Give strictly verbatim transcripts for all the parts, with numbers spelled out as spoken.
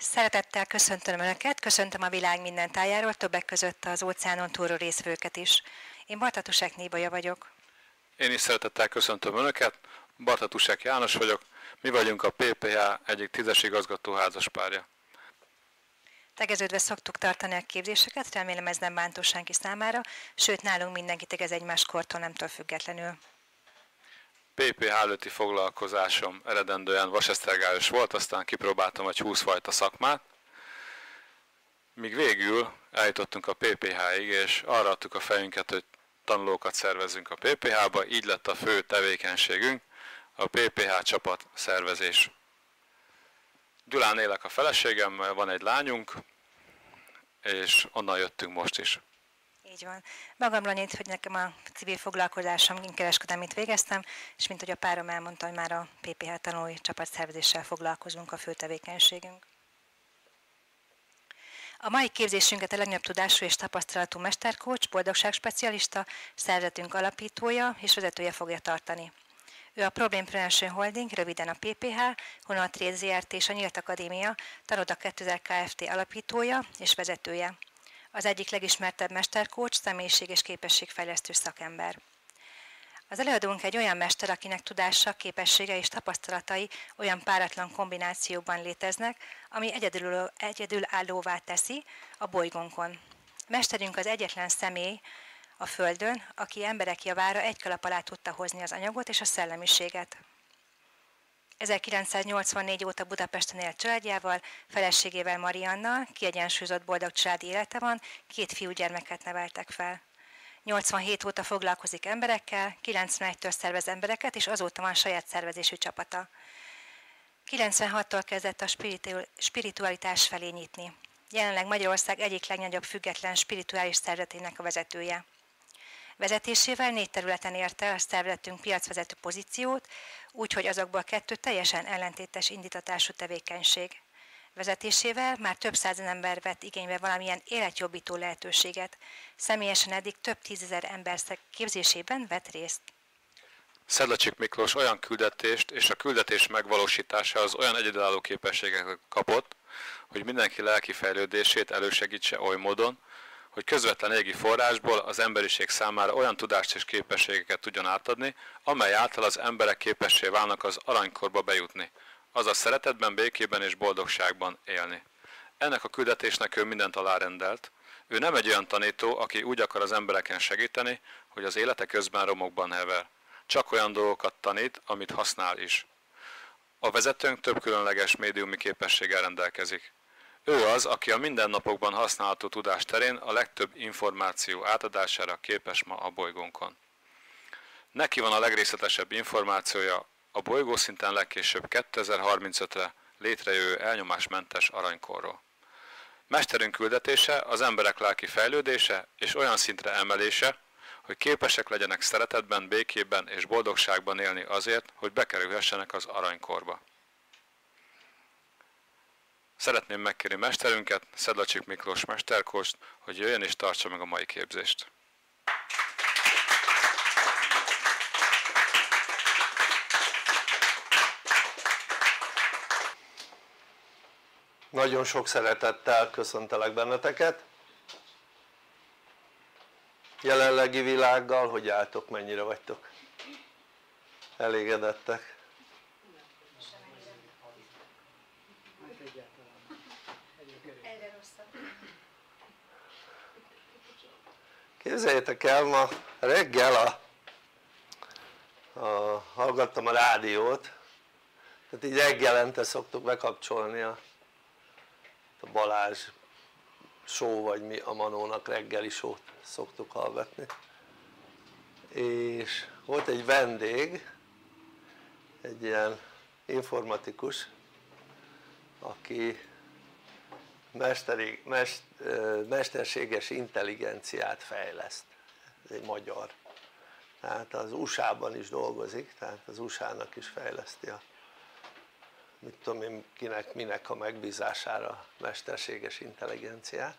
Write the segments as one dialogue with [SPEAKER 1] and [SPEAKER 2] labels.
[SPEAKER 1] Szeretettel köszöntöm Önöket, köszöntöm a világ minden tájáról, többek között az óceánon túlról résztvevőket is. Én Bartatusek Nébolya vagyok.
[SPEAKER 2] Én is szeretettel köszöntöm Önöket, Bartatusek János vagyok, mi vagyunk a pé pé há egyik tízes igazgató házaspárja.
[SPEAKER 1] Tegeződve szoktuk tartani a képzéseket, remélem ez nem bántó senki számára, sőt nálunk mindenki tegez egymás kortól nemtől függetlenül.
[SPEAKER 2] pé pé há előtti foglalkozásom eredendően vasesztergályos volt, aztán kipróbáltam egy húsz fajta szakmát, míg végül eljutottunk a pé pé há-ig, és arra adtuk a fejünket, hogy tanulókat szervezzünk a pé pé há-ba, így lett a fő tevékenységünk, a pé pé há csapat szervezés. Gyulán élek a feleségemmel, van egy lányunk, és onnan jöttünk most is.
[SPEAKER 1] Így van. Magamról annyit, hogy nekem a civil foglalkozásom, én kereskedelmit végeztem, és mint hogy a párom elmondta, hogy már a pé pé há tanulói csapatszervezéssel foglalkozunk, a fő tevékenységünk. A mai képzésünket a legnagyobb tudású és tapasztalatú mesterkócs, boldogságspecialista, szervezetünk alapítója és vezetője fogja tartani. Ő a Problem Prevention Holding, röviden a pé pé há, Honor Trade zé er té és a Nyílt Akadémia, Tanoda kétezer Kft. Alapítója és vezetője. Az egyik legismertebb mesterkócs, személyiség és képességfejlesztő szakember. Az előadónk egy olyan mester, akinek tudása, képessége és tapasztalatai olyan páratlan kombinációban léteznek, ami egyedül, egyedülállóvá teszi a bolygónkon. Mesterünk az egyetlen személy a Földön, aki emberek javára egy kalap alá tudta hozni az anyagot és a szellemiséget. ezerkilencszáznyolcvannégy óta Budapesten él családjával, feleségével Mariannal, kiegyensúlyozott boldog családi élete van, két fiúgyermeket neveltek fel. nyolcvanhét óta foglalkozik emberekkel, kilencvenegytől szervez embereket, és azóta van saját szervezésű csapata. kilencvenhattól kezdett a spiritualitás felé nyitni. Jelenleg Magyarország egyik legnagyobb független spirituális szervezetének a vezetője. Vezetésével négy területen érte a szervezetünk piacvezető pozíciót, úgyhogy azokból kettő teljesen ellentétes indítatású tevékenység. Vezetésével már több százen ember vett igénybe valamilyen életjobbító lehetőséget. Személyesen eddig több tízezer ember képzésében vett részt.
[SPEAKER 2] Szedlacsik Miklós olyan küldetést és a küldetés megvalósításához olyan egyedülálló képességeket kapott, hogy mindenki lelki fejlődését elősegítse oly módon, hogy közvetlen égi forrásból az emberiség számára olyan tudást és képességeket tudjon átadni, amely által az emberek képessé válnak az aranykorba bejutni, azaz szeretetben, békében és boldogságban élni. Ennek a küldetésnek ő mindent alárendelt. Ő nem egy olyan tanító, aki úgy akar az embereken segíteni, hogy az élete közben romokban hever. Csak olyan dolgokat tanít, amit használ is. A vezetőnk több különleges médiumi képességgel rendelkezik. Ő az, aki a mindennapokban használható tudás terén a legtöbb információ átadására képes ma a bolygónkon. Neki van a legrészletesebb információja a bolygószinten legkésőbb kétezer-harmincötre létrejövő elnyomásmentes aranykorról. Mesterünk küldetése az emberek lelki fejlődése és olyan szintre emelése, hogy képesek legyenek szeretetben, békében és boldogságban élni azért, hogy bekerülhessenek az aranykorba. Szeretném megkérni mesterünket, Szedlacsik Miklós mesterkócst, hogy jöjjön és tartsa meg a mai képzést.
[SPEAKER 3] Nagyon sok szeretettel köszöntelek benneteket. Jelenlegi világgal, hogy álltok, mennyire vagytok? Elégedettek? Képzeljétek el, ma reggel a, a, hallgattam a rádiót, tehát így reggelente szoktuk bekapcsolni a, a Balázs show, vagy mi a Manónak reggeli show-t szoktuk hallgatni, és volt egy vendég, egy ilyen informatikus, aki mesteri, mest, mesterséges intelligenciát fejleszt, ez egy magyar, tehát az u es á-ban is dolgozik, tehát az u es á-nak is fejleszti a, mit tudom én, kinek, minek a megbízására a mesterséges intelligenciát.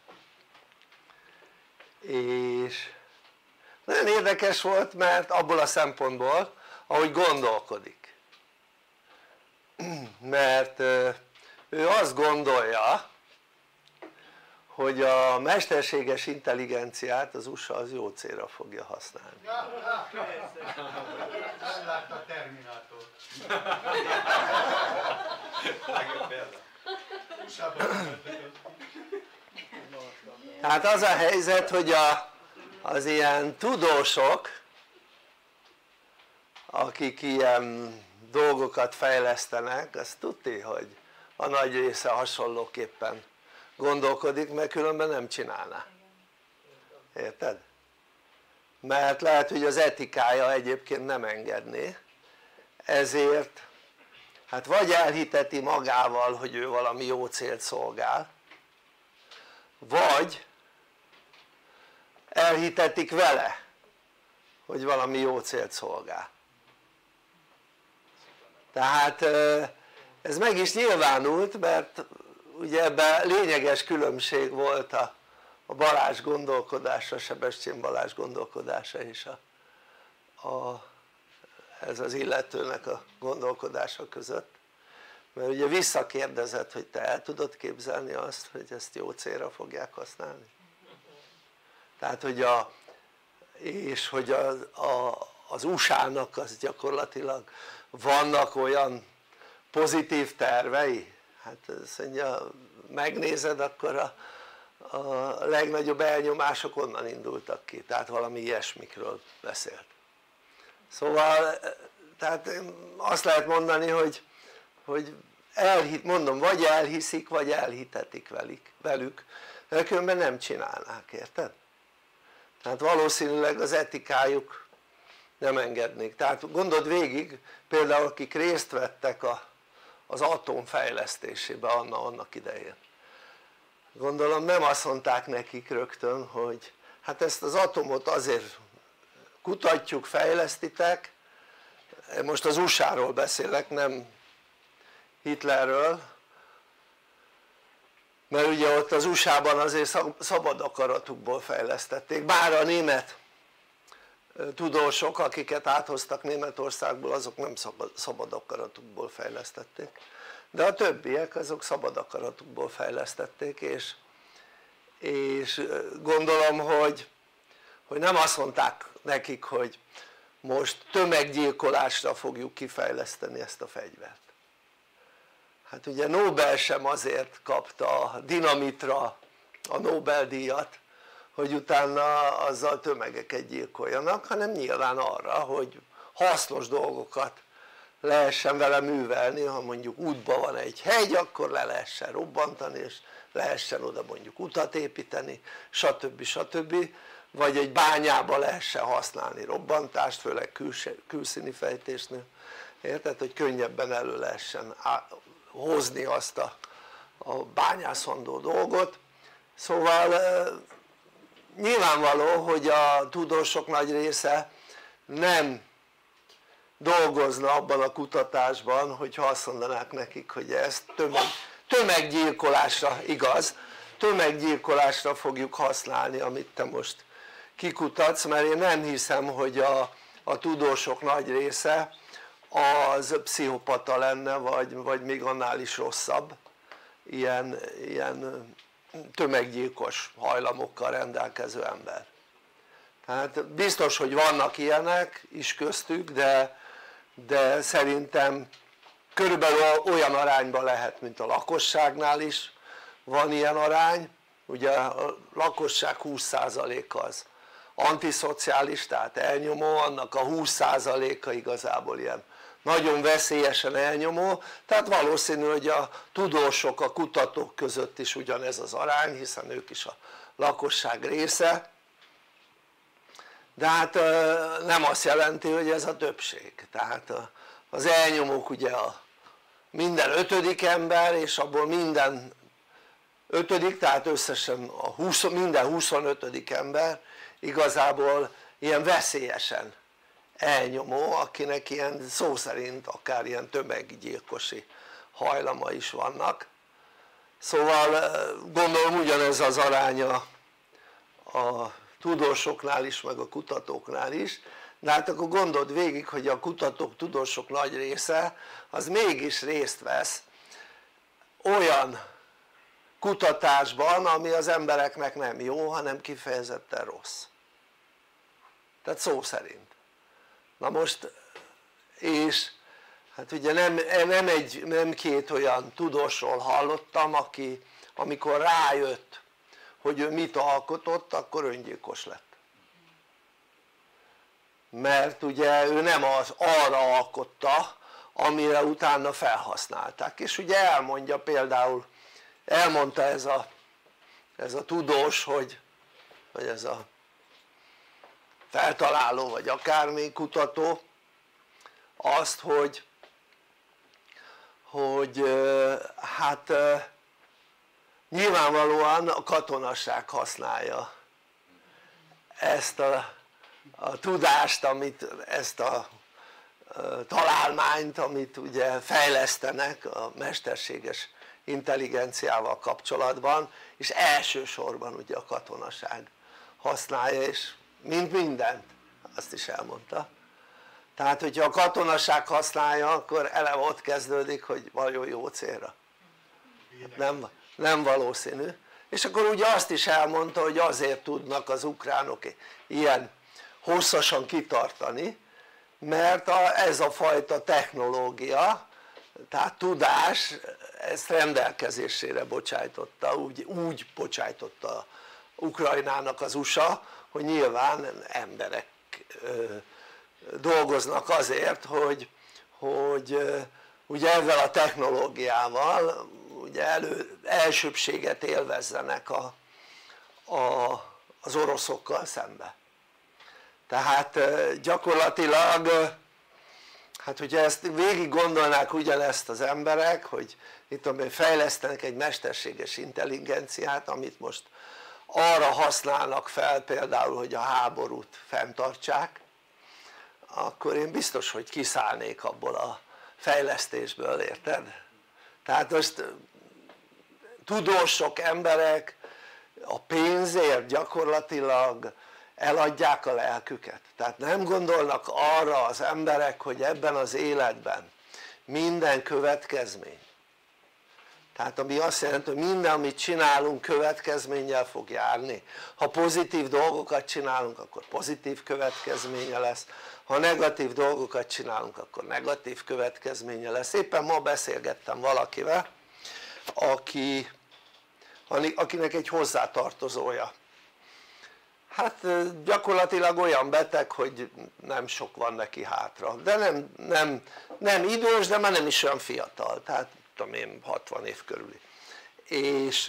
[SPEAKER 3] És nagyon érdekes volt, mert abból a szempontból, ahogy gondolkodik, mert ő ő azt gondolja, hogy a mesterséges intelligenciát az u es á az jó célra fogja használni.
[SPEAKER 4] Nem látta a Terminátort.
[SPEAKER 3] Hát az a helyzet, hogy a, az ilyen tudósok, akik ilyen dolgokat fejlesztenek, azt tudni, hogy a nagy része hasonlóképpen gondolkodik, mert különben nem csinálná. Érted? Mert lehet, hogy az etikája egyébként nem engedné, ezért hát vagy elhiteti magával, hogy ő valami jó célt szolgál, vagy elhitetik vele, hogy valami jó célt szolgál. Tehát ez meg is nyilvánult, mert ugye ebben lényeges különbség volt a, a Balázs gondolkodása, Sebestyén Balázs gondolkodása és a, a, ez az illetőnek a gondolkodása között, mert ugye visszakérdezett, hogy te el tudod képzelni azt, hogy ezt jó célra fogják használni? Tehát hogy a és hogy az, a, az u es á-nak az gyakorlatilag vannak olyan pozitív tervei, hát azt mondja, megnézed, akkor a, a legnagyobb elnyomások onnan indultak ki, tehát valami ilyesmikről beszélt. Szóval tehát azt lehet mondani, hogy, hogy elhit, mondom, vagy elhiszik, vagy elhitetik velük, velük, de különben nem csinálnák, érted? Tehát valószínűleg az etikájuk nem engednék. Tehát gondold végig, például akik részt vettek a, az atom fejlesztésébe anna, annak idején. Gondolom nem azt mondták nekik rögtön, hogy hát ezt az atomot azért kutatjuk, fejlesztitek, most az u es á-ról beszélek, nem Hitlerről, mert ugye ott az u es á-ban azért szabad akaratukból fejlesztették, bár a német tudósok, akiket áthoztak Németországból, azok nem szabad, szabad akaratukból fejlesztették, de a többiek azok szabad akaratukból fejlesztették, és, és gondolom, hogy, hogy nem azt mondták nekik, hogy most tömeggyilkolásra fogjuk kifejleszteni ezt a fegyvert. Hát ugye Nobel sem azért kapta a dinamitra a Nobel-díjat, hogy utána azzal tömegeket gyilkoljanak, hanem nyilván arra, hogy hasznos dolgokat lehessen vele művelni, ha mondjuk útban van egy hegy, akkor le lehessen robbantani, és lehessen oda mondjuk utat építeni, stb. stb. Vagy egy bányába lehessen használni robbantást, főleg külse, külszíni fejtésnél, érted? Hogy könnyebben elő lehessen hozni azt a, a bányászandó dolgot. Szóval nyilvánvaló, hogy a tudósok nagy része nem dolgozna abban a kutatásban, hogyha azt mondanák nekik, hogy ezt tömeg, tömeggyilkolásra, igaz, tömeggyilkolásra fogjuk használni, amit te most kikutatsz, mert én nem hiszem, hogy a, a tudósok nagy része az pszichopata lenne, vagy, vagy még annál is rosszabb, ilyen, ilyen tömeggyilkos hajlamokkal rendelkező ember. Tehát biztos, hogy vannak ilyenek is köztük, de, de szerintem körülbelül olyan arányban lehet, mint a lakosságnál is van ilyen arány. Ugye a lakosság húsz százaléka az antiszociális, tehát elnyomó, annak a húsz százaléka igazából ilyen nagyon veszélyesen elnyomó, tehát valószínű, hogy a tudósok, a kutatók között is ugyanez az arány, hiszen ők is a lakosság része, de hát nem azt jelenti, hogy ez a többség, tehát az elnyomók ugye a minden ötödik ember, és abból minden ötödik, tehát összesen a húsz, minden huszonötödik ember igazából ilyen veszélyesen elnyomó, akinek ilyen szó szerint akár ilyen tömeggyilkosi hajlama is vannak. Szóval gondolom ugyanez az aránya a tudósoknál is, meg a kutatóknál is, de hát akkor gondold végig, hogy a kutatók, tudósok nagy része az mégis részt vesz olyan kutatásban, ami az embereknek nem jó, hanem kifejezetten rossz, tehát szó szerint. Na most, és hát ugye nem, nem, egy, nem két olyan tudósról hallottam, aki amikor rájött, hogy ő mit alkotott, akkor öngyilkos lett. Mert ugye ő nem az arra alkotta, amire utána felhasználták, és ugye elmondja például, elmondta ez a, ez a tudós, hogy, vagy ez a feltaláló, vagy akármi kutató, azt, hogy, hogy hát nyilvánvalóan a katonasság használja ezt a, a tudást, amit, ezt a találmányt, amit ugye fejlesztenek a mesterséges intelligenciával kapcsolatban, és elsősorban ugye a katonaság használja, és mint mindent, azt is elmondta. Tehát hogyha a katonaság használja, akkor eleve ott kezdődik, hogy vajon jó célra. Nem, nem valószínű. És akkor ugye azt is elmondta, hogy azért tudnak az ukránok ilyen hosszasan kitartani, mert a, ez a fajta technológia, tehát tudás, ezt rendelkezésére bocsájtotta, úgy, úgy bocsájtotta Ukrajnának az u es á, hogy nyilván emberek ö, dolgoznak azért, hogy, hogy ugye ezzel a technológiával ugye elő, elsőbbséget élvezzenek a, a, az oroszokkal szembe. Tehát gyakorlatilag, hát hogyha ezt végig gondolnák ugyanezt az emberek, hogy itt tudom, fejlesztenek egy mesterséges intelligenciát, amit most arra használnak fel például, hogy a háborút fenntartsák, akkor én biztos, hogy kiszállnék abból a fejlesztésből, érted? Tehát most tudósok, emberek a pénzért gyakorlatilag eladják a lelküket, tehát nem gondolnak arra az emberek, hogy ebben az életben minden következmény, tehát ami azt jelenti, hogy minden amit csinálunk következménnyel fog járni. Ha pozitív dolgokat csinálunk, akkor pozitív következménye lesz, ha negatív dolgokat csinálunk, akkor negatív következménye lesz. Éppen ma beszélgettem valakivel, aki, akinek egy hozzátartozója hát gyakorlatilag olyan beteg, hogy nem sok van neki hátra, de nem, nem, nem idős, de már nem is olyan fiatal, tehát tudom én hatvan év körüli, és,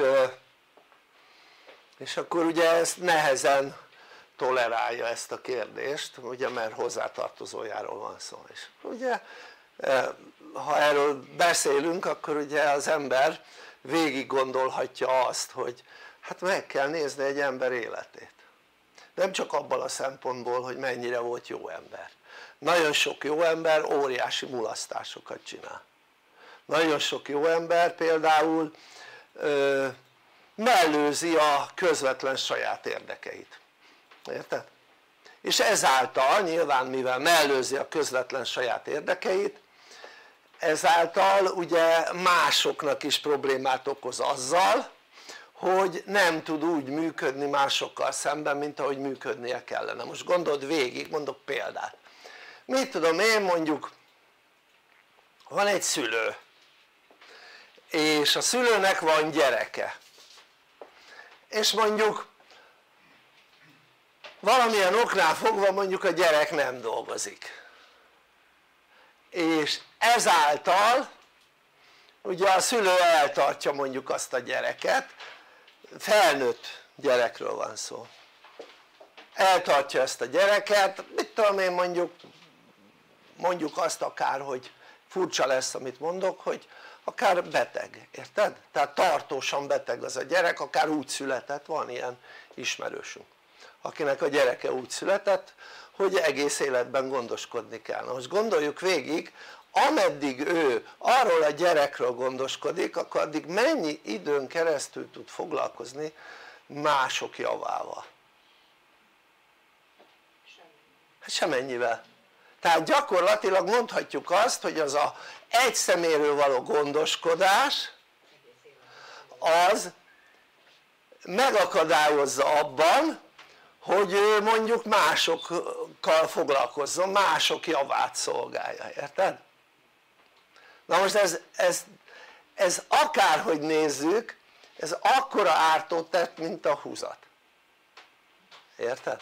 [SPEAKER 3] és akkor ugye ezt nehezen tolerálja ezt a kérdést, ugye, mert hozzátartozójáról van szó, és ugye ha erről beszélünk, akkor ugye az ember végig gondolhatja azt, hogy hát meg kell nézni egy ember életét, nem csak abban a szempontból, hogy mennyire volt jó ember. Nagyon sok jó ember óriási mulasztásokat csinál. Nagyon sok jó ember például ö, mellőzi a közvetlen saját érdekeit, érted? És ezáltal nyilván mivel mellőzi a közvetlen saját érdekeit, ezáltal ugye másoknak is problémát okoz azzal, hogy nem tud úgy működni másokkal szemben, mint ahogy működnie kellene. Most gondold végig, mondok példát. Mit tudom én, mondjuk van egy szülő, és a szülőnek van gyereke, és mondjuk valamilyen oknál fogva mondjuk a gyerek nem dolgozik, és ezáltal ugye a szülő eltartja mondjuk azt a gyereket, felnőtt gyerekről van szó, eltartja ezt a gyereket, mit tudom én, mondjuk mondjuk azt akár, hogy furcsa lesz amit mondok, hogy akár beteg, érted? Tehát tartósan beteg az a gyerek, akár úgy született, van ilyen ismerősünk, akinek a gyereke úgy született, hogy egész életben gondoskodni kell. Na most gondoljuk végig, ameddig ő arról a gyerekről gondoskodik, akkor addig mennyi időn keresztül tud foglalkozni mások javával? Hát semennyivel. Tehát gyakorlatilag mondhatjuk azt, hogy az a egy személyről való gondoskodás az megakadályozza abban, hogy ő mondjuk másokkal foglalkozzon, mások javát szolgálja, érted? Na most ez, ez, ez akárhogy nézzük, ez akkora ártót tett, mint a húzat, érted?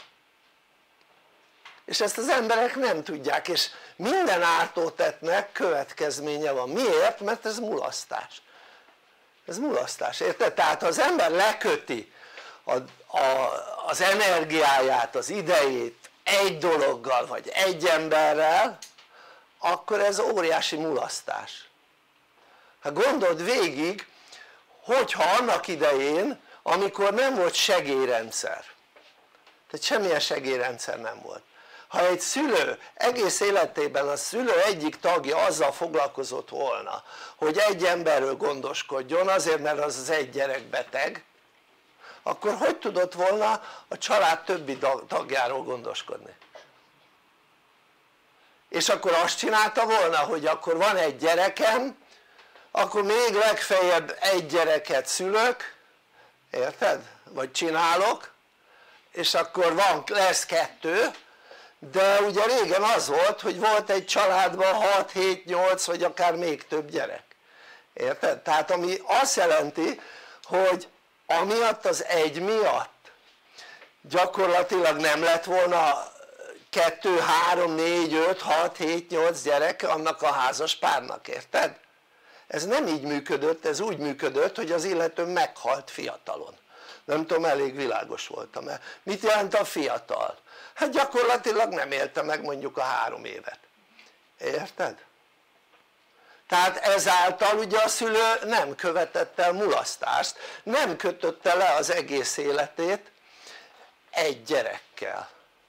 [SPEAKER 3] És ezt az emberek nem tudják, és minden ártótettnek következménye van. Miért? Mert ez mulasztás. Ez mulasztás, érted? Tehát ha az ember leköti a, a, az energiáját, az idejét egy dologgal vagy egy emberrel, akkor ez óriási mulasztás. Hát gondold végig, hogyha annak idején, amikor nem volt segélyrendszer, tehát semmilyen segélyrendszer nem volt, ha egy szülő egész életében a szülő egyik tagja azzal foglalkozott volna, hogy egy emberről gondoskodjon azért, mert az az egy gyerek beteg, akkor hogy tudott volna a család többi tagjáról gondoskodni? És akkor azt csinálta volna, hogy akkor van egy gyerekem, akkor még legfeljebb egy gyereket szülök, érted? Vagy csinálok, és akkor van, lesz kettő, de ugye régen az volt, hogy volt egy családban hat, hét, nyolc vagy akár még több gyerek, érted? Tehát ami azt jelenti, hogy amiatt az egy miatt gyakorlatilag nem lett volna kettő, három, négy, öt, hat, hét, nyolc gyerek annak a házas párnak, érted? Ez nem így működött, ez úgy működött, hogy az illető meghalt fiatalon. Nem tudom, elég világos voltam-e. Mit jelent a fiatal? Hát gyakorlatilag nem élte meg mondjuk a három évet, érted? Tehát ezáltal ugye a szülő nem követett el mulasztást, nem kötötte le az egész életét egy gyerekkel.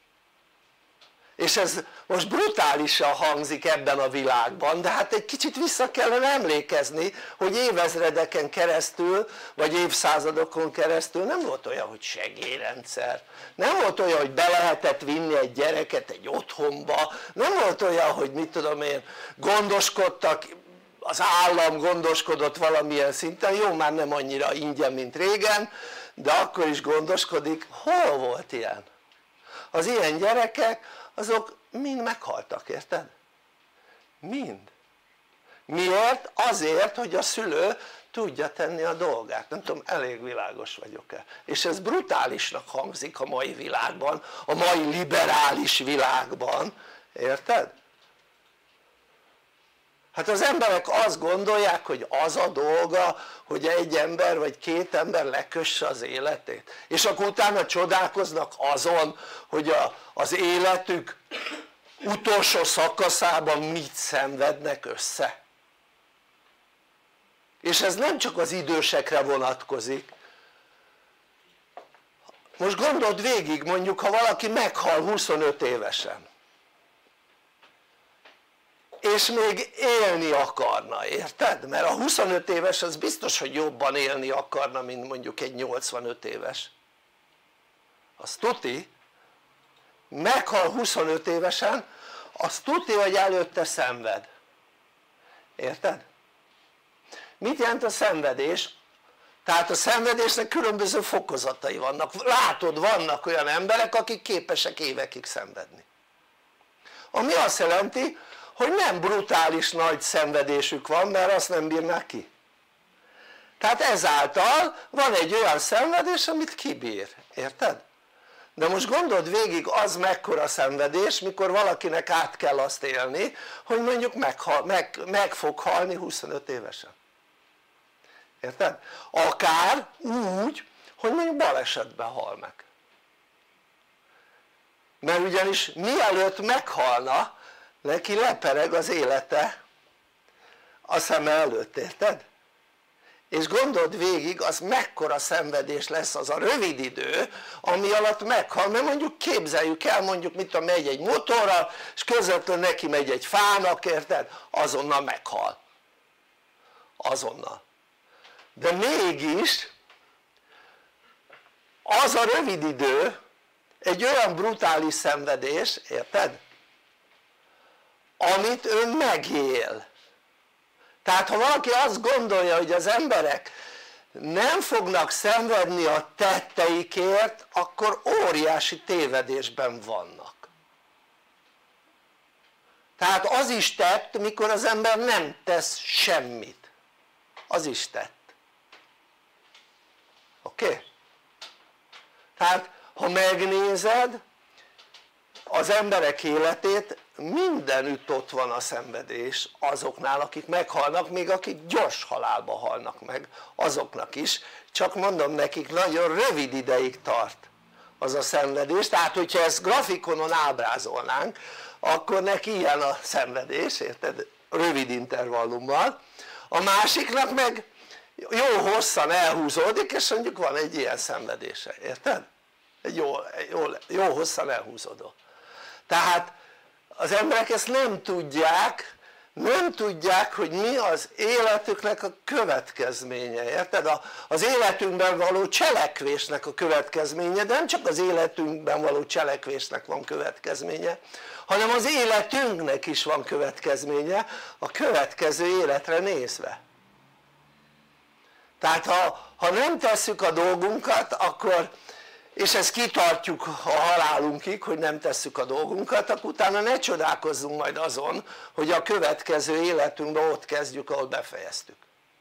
[SPEAKER 3] És ez most brutálisan hangzik ebben a világban, de hát egy kicsit vissza kellene emlékezni, hogy évezredeken keresztül, vagy évszázadokon keresztül nem volt olyan, hogy segélyrendszer, nem volt olyan, hogy be lehetett vinni egy gyereket egy otthonba, nem volt olyan, hogy mit tudom én, gondoskodtak, az állam gondoskodott valamilyen szinten, jó, már nem annyira ingyen, mint régen, de akkor is gondoskodik. Hol volt ilyen? Az ilyen gyerekek azok mind meghaltak, érted? Mind. Miért? Azért, hogy a szülő tudja tenni a dolgát. Nem tudom, elég világos vagyok-e. És ez brutálisnak hangzik a mai világban, a mai liberális világban, érted? Hát az emberek azt gondolják, hogy az a dolga, hogy egy ember vagy két ember lekösse az életét, és akkor utána csodálkoznak azon, hogy a, az életük utolsó szakaszában mit szenvednek össze. És ez nem csak az idősekre vonatkozik. Most gondold végig, mondjuk ha valaki meghal huszonöt évesen, és még élni akarna, érted? Mert a huszonöt éves az biztos, hogy jobban élni akarna, mint mondjuk egy nyolcvanöt éves. Az tuti, meghal huszonöt évesen, az tuti, hogy előtte szenved. Érted? Mit jelent a szenvedés? Tehát a szenvedésnek különböző fokozatai vannak. Látod, vannak olyan emberek, akik képesek évekig szenvedni. Ami azt jelenti, hogy nem brutális nagy szenvedésük van, mert azt nem bírnák ki. Tehát ezáltal van egy olyan szenvedés, amit kibír, érted? De most gondold végig, az mekkora szenvedés, mikor valakinek át kell azt élni, hogy mondjuk meghal, meg, meg fog halni huszonöt évesen. Érted? Akár úgy, hogy mondjuk balesetben hal meg. Mert ugyanis mielőtt meghalna, neki lepereg az élete a szeme előtt, érted? És gondold végig, az mekkora szenvedés lesz az a rövid idő, ami alatt meghal, mert mondjuk képzeljük el, mondjuk mit tudom, megy egy motorral, és közvetlenül neki megy egy fának, érted? Azonnal meghal. Azonnal. De mégis az a rövid idő egy olyan brutális szenvedés, érted? Amit ő megél. Tehát ha valaki azt gondolja, hogy az emberek nem fognak szenvedni a tetteikért, akkor óriási tévedésben vannak. Tehát az is tett, mikor az ember nem tesz semmit. Az is tett. Oké? Okay? Tehát ha megnézed az emberek életét, mindenütt ott van a szenvedés azoknál, akik meghalnak, még akik gyors halálba halnak meg, azoknak is, csak mondom nekik, nagyon rövid ideig tart az a szenvedés. Tehát hogyha ezt grafikonon ábrázolnánk, akkor neki ilyen a szenvedés, érted? Rövid intervallummal. A másiknak meg jó hosszan elhúzódik, és mondjuk van egy ilyen szenvedése, érted? Egy jó, jó, jó hosszan elhúzódó. Tehát az emberek ezt nem tudják, nem tudják, hogy mi az életüknek a következménye, érted? Az életünkben való cselekvésnek a következménye, de nem csak az életünkben való cselekvésnek van következménye, hanem az életünknek is van következménye a következő életre nézve. Tehát ha, ha nem tesszük a dolgunkat, akkor, és ezt kitartjuk a halálunkig, hogy nem tesszük a dolgunkat, akkor utána ne csodálkozzunk majd azon, hogy a következő életünkben ott kezdjük, ahol befejeztük.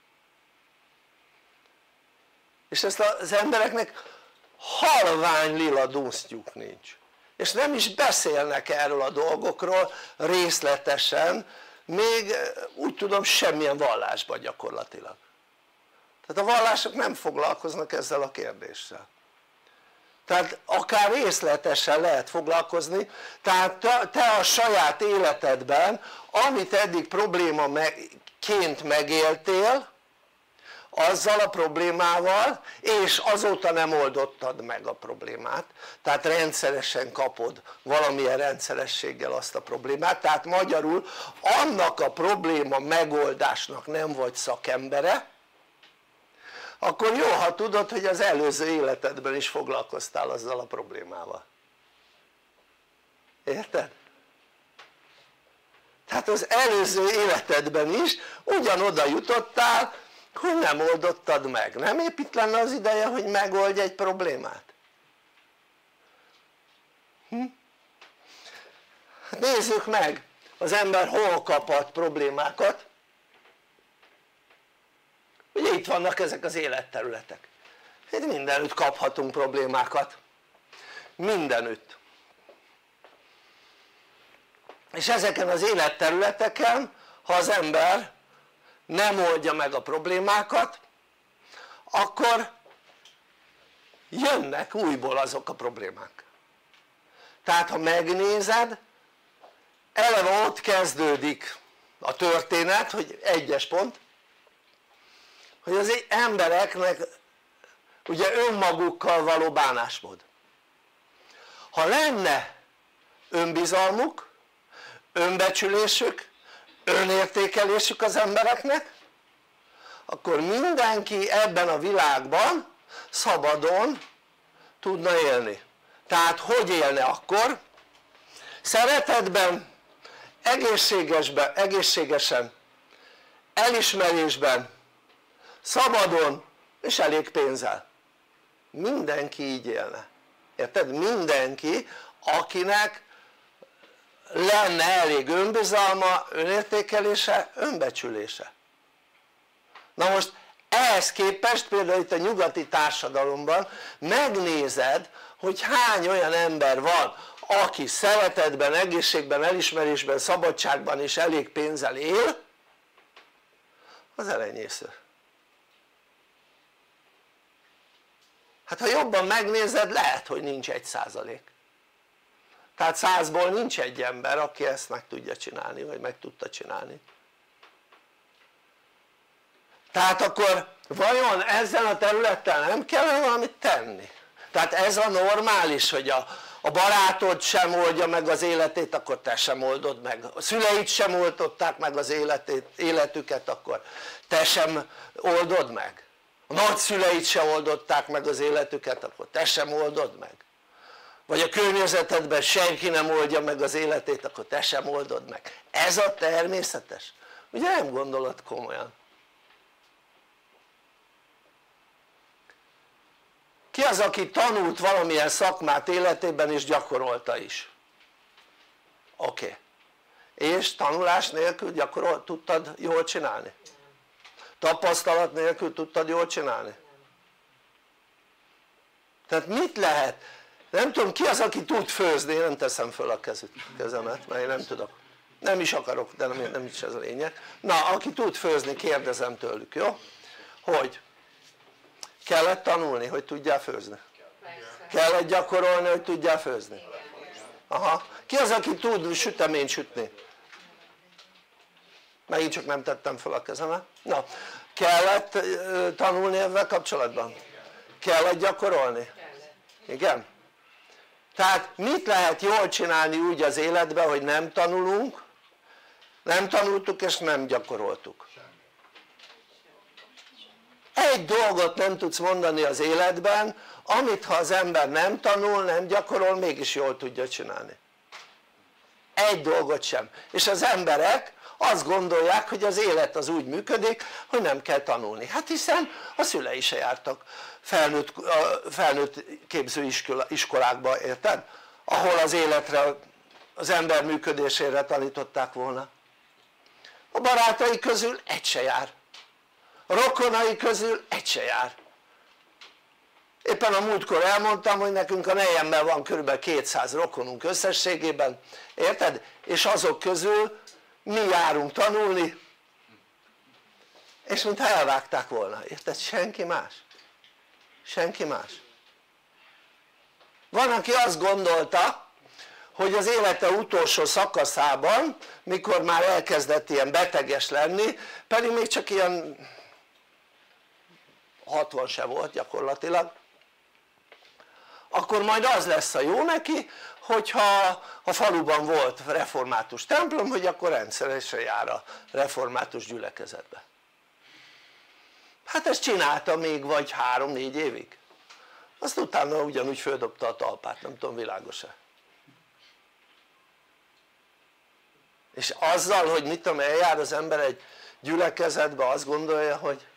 [SPEAKER 3] És ezt az embereknek halvány lila dunsztjuk nincs. És nem is beszélnek erről a dolgokról részletesen, még úgy tudom semmilyen vallásban gyakorlatilag. Tehát a vallások nem foglalkoznak ezzel a kérdéssel. Tehát akár részletesen lehet foglalkozni, tehát te, te a saját életedben, amit eddig problémaként megéltél, azzal a problémával, és azóta nem oldottad meg a problémát, tehát rendszeresen kapod valamilyen rendszerességgel azt a problémát, tehát magyarul annak a probléma megoldásnak nem vagy szakembere, akkor jó, ha tudod, hogy az előző életedben is foglalkoztál azzal a problémával. Érted? Tehát az előző életedben is ugyanoda jutottál, hogy nem oldottad meg. Nem épp itt lenne az ideje, hogy megoldj egy problémát? Hm? Hát nézzük meg, az ember hol kaphat problémákat. Ugye itt vannak ezek az életterületek. Itt mindenütt kaphatunk problémákat. Mindenütt. És ezeken az életterületeken, ha az ember nem oldja meg a problémákat, akkor jönnek újból azok a problémák. Tehát ha megnézed, eleve ott kezdődik a történet, hogy egyes pont, hogy az embereknek ugye önmagukkal való bánásmód. Ha lenne önbizalmuk, önbecsülésük, önértékelésük az embereknek, akkor mindenki ebben a világban szabadon tudna élni. Tehát hogy élne akkor? Szeretetben, egészségesben, egészségesen, elismerésben, szabadon és elég pénzzel. Mindenki így élne. Érted? Mindenki, akinek lenne elég önbizalma, önértékelése, önbecsülése. Na most ehhez képest például itt a nyugati társadalomban megnézed, hogy hány olyan ember van, aki szeretetben, egészségben, elismerésben, szabadságban és elég pénzzel él, az elenyésző. Hát ha jobban megnézed, lehet, hogy nincs egy százalék. Tehát százból nincs egy ember, aki ezt meg tudja csinálni, vagy meg tudta csinálni. Tehát akkor vajon ezen a területen nem kell valamit tenni? Tehát ez a normális, hogy a, a barátod sem oldja meg az életét, akkor te sem oldod meg. A szüleid sem oldották meg az életét, életüket, akkor te sem oldod meg. A nagyszüleid sem oldották meg az életüket, akkor te sem oldod meg. Vagy a környezetedben senki nem oldja meg az életét, akkor te sem oldod meg. Ez a természetes? Ugye nem gondolod komolyan? Ki az, aki tanult valamilyen szakmát életében és gyakorolta is? Oké. Okay. És tanulás nélkül gyakorol, tudtad jól csinálni? Tapasztalat nélkül tudtad jól csinálni? Tehát mit lehet? Nem tudom, ki az, aki tud főzni? Én nem teszem föl a kezet, kezemet, mert én nem tudok. Nem is akarok, de nem, nem is ez a lényeg. Na, aki tud főzni, kérdezem tőlük, jó? Hogy? Kellett tanulni, hogy tudjál főzni? Kellett gyakorolni, hogy tudjál főzni? Aha. Ki az, aki tud süteményt sütni? Megint csak nem tettem fel a kezemet. Na, kellett tanulni ezzel kapcsolatban? Kellett gyakorolni? Igen? Tehát mit lehet jól csinálni úgy az életben, hogy nem tanulunk, nem tanultuk és nem gyakoroltuk? Egy dolgot nem tudsz mondani az életben, amit ha az ember nem tanul, nem gyakorol, mégis jól tudja csinálni. Egy dolgot sem. És az emberek azt gondolják, hogy az élet az úgy működik, hogy nem kell tanulni. Hát hiszen a szülei se jártak felnőtt, felnőtt képző iskolákba, érted? Ahol az életre, az ember működésére tanították volna. A barátai közül egy se jár. A rokonai közül egy se jár. Éppen a múltkor elmondtam, hogy nekünk a nejemmel van kb. kétszáz rokonunk összességében, érted? És azok közül mi járunk tanulni, és mintha elvágták volna, érted? Senki más. Senki más. Van, aki azt gondolta, hogy az élete utolsó szakaszában, mikor már elkezdett ilyen beteges lenni, pedig még csak ilyen hatvan se volt gyakorlatilag, akkor majd az lesz a jó neki, hogyha a faluban volt református templom, hogy akkor rendszeresen jár a református gyülekezetbe. Hát ezt csinálta még vagy három-négy évig. Azt utána ugyanúgy földobta a talpát, nem tudom, világos-e. És azzal, hogy mit tudom, eljár az ember egy gyülekezetbe, azt gondolja, hogy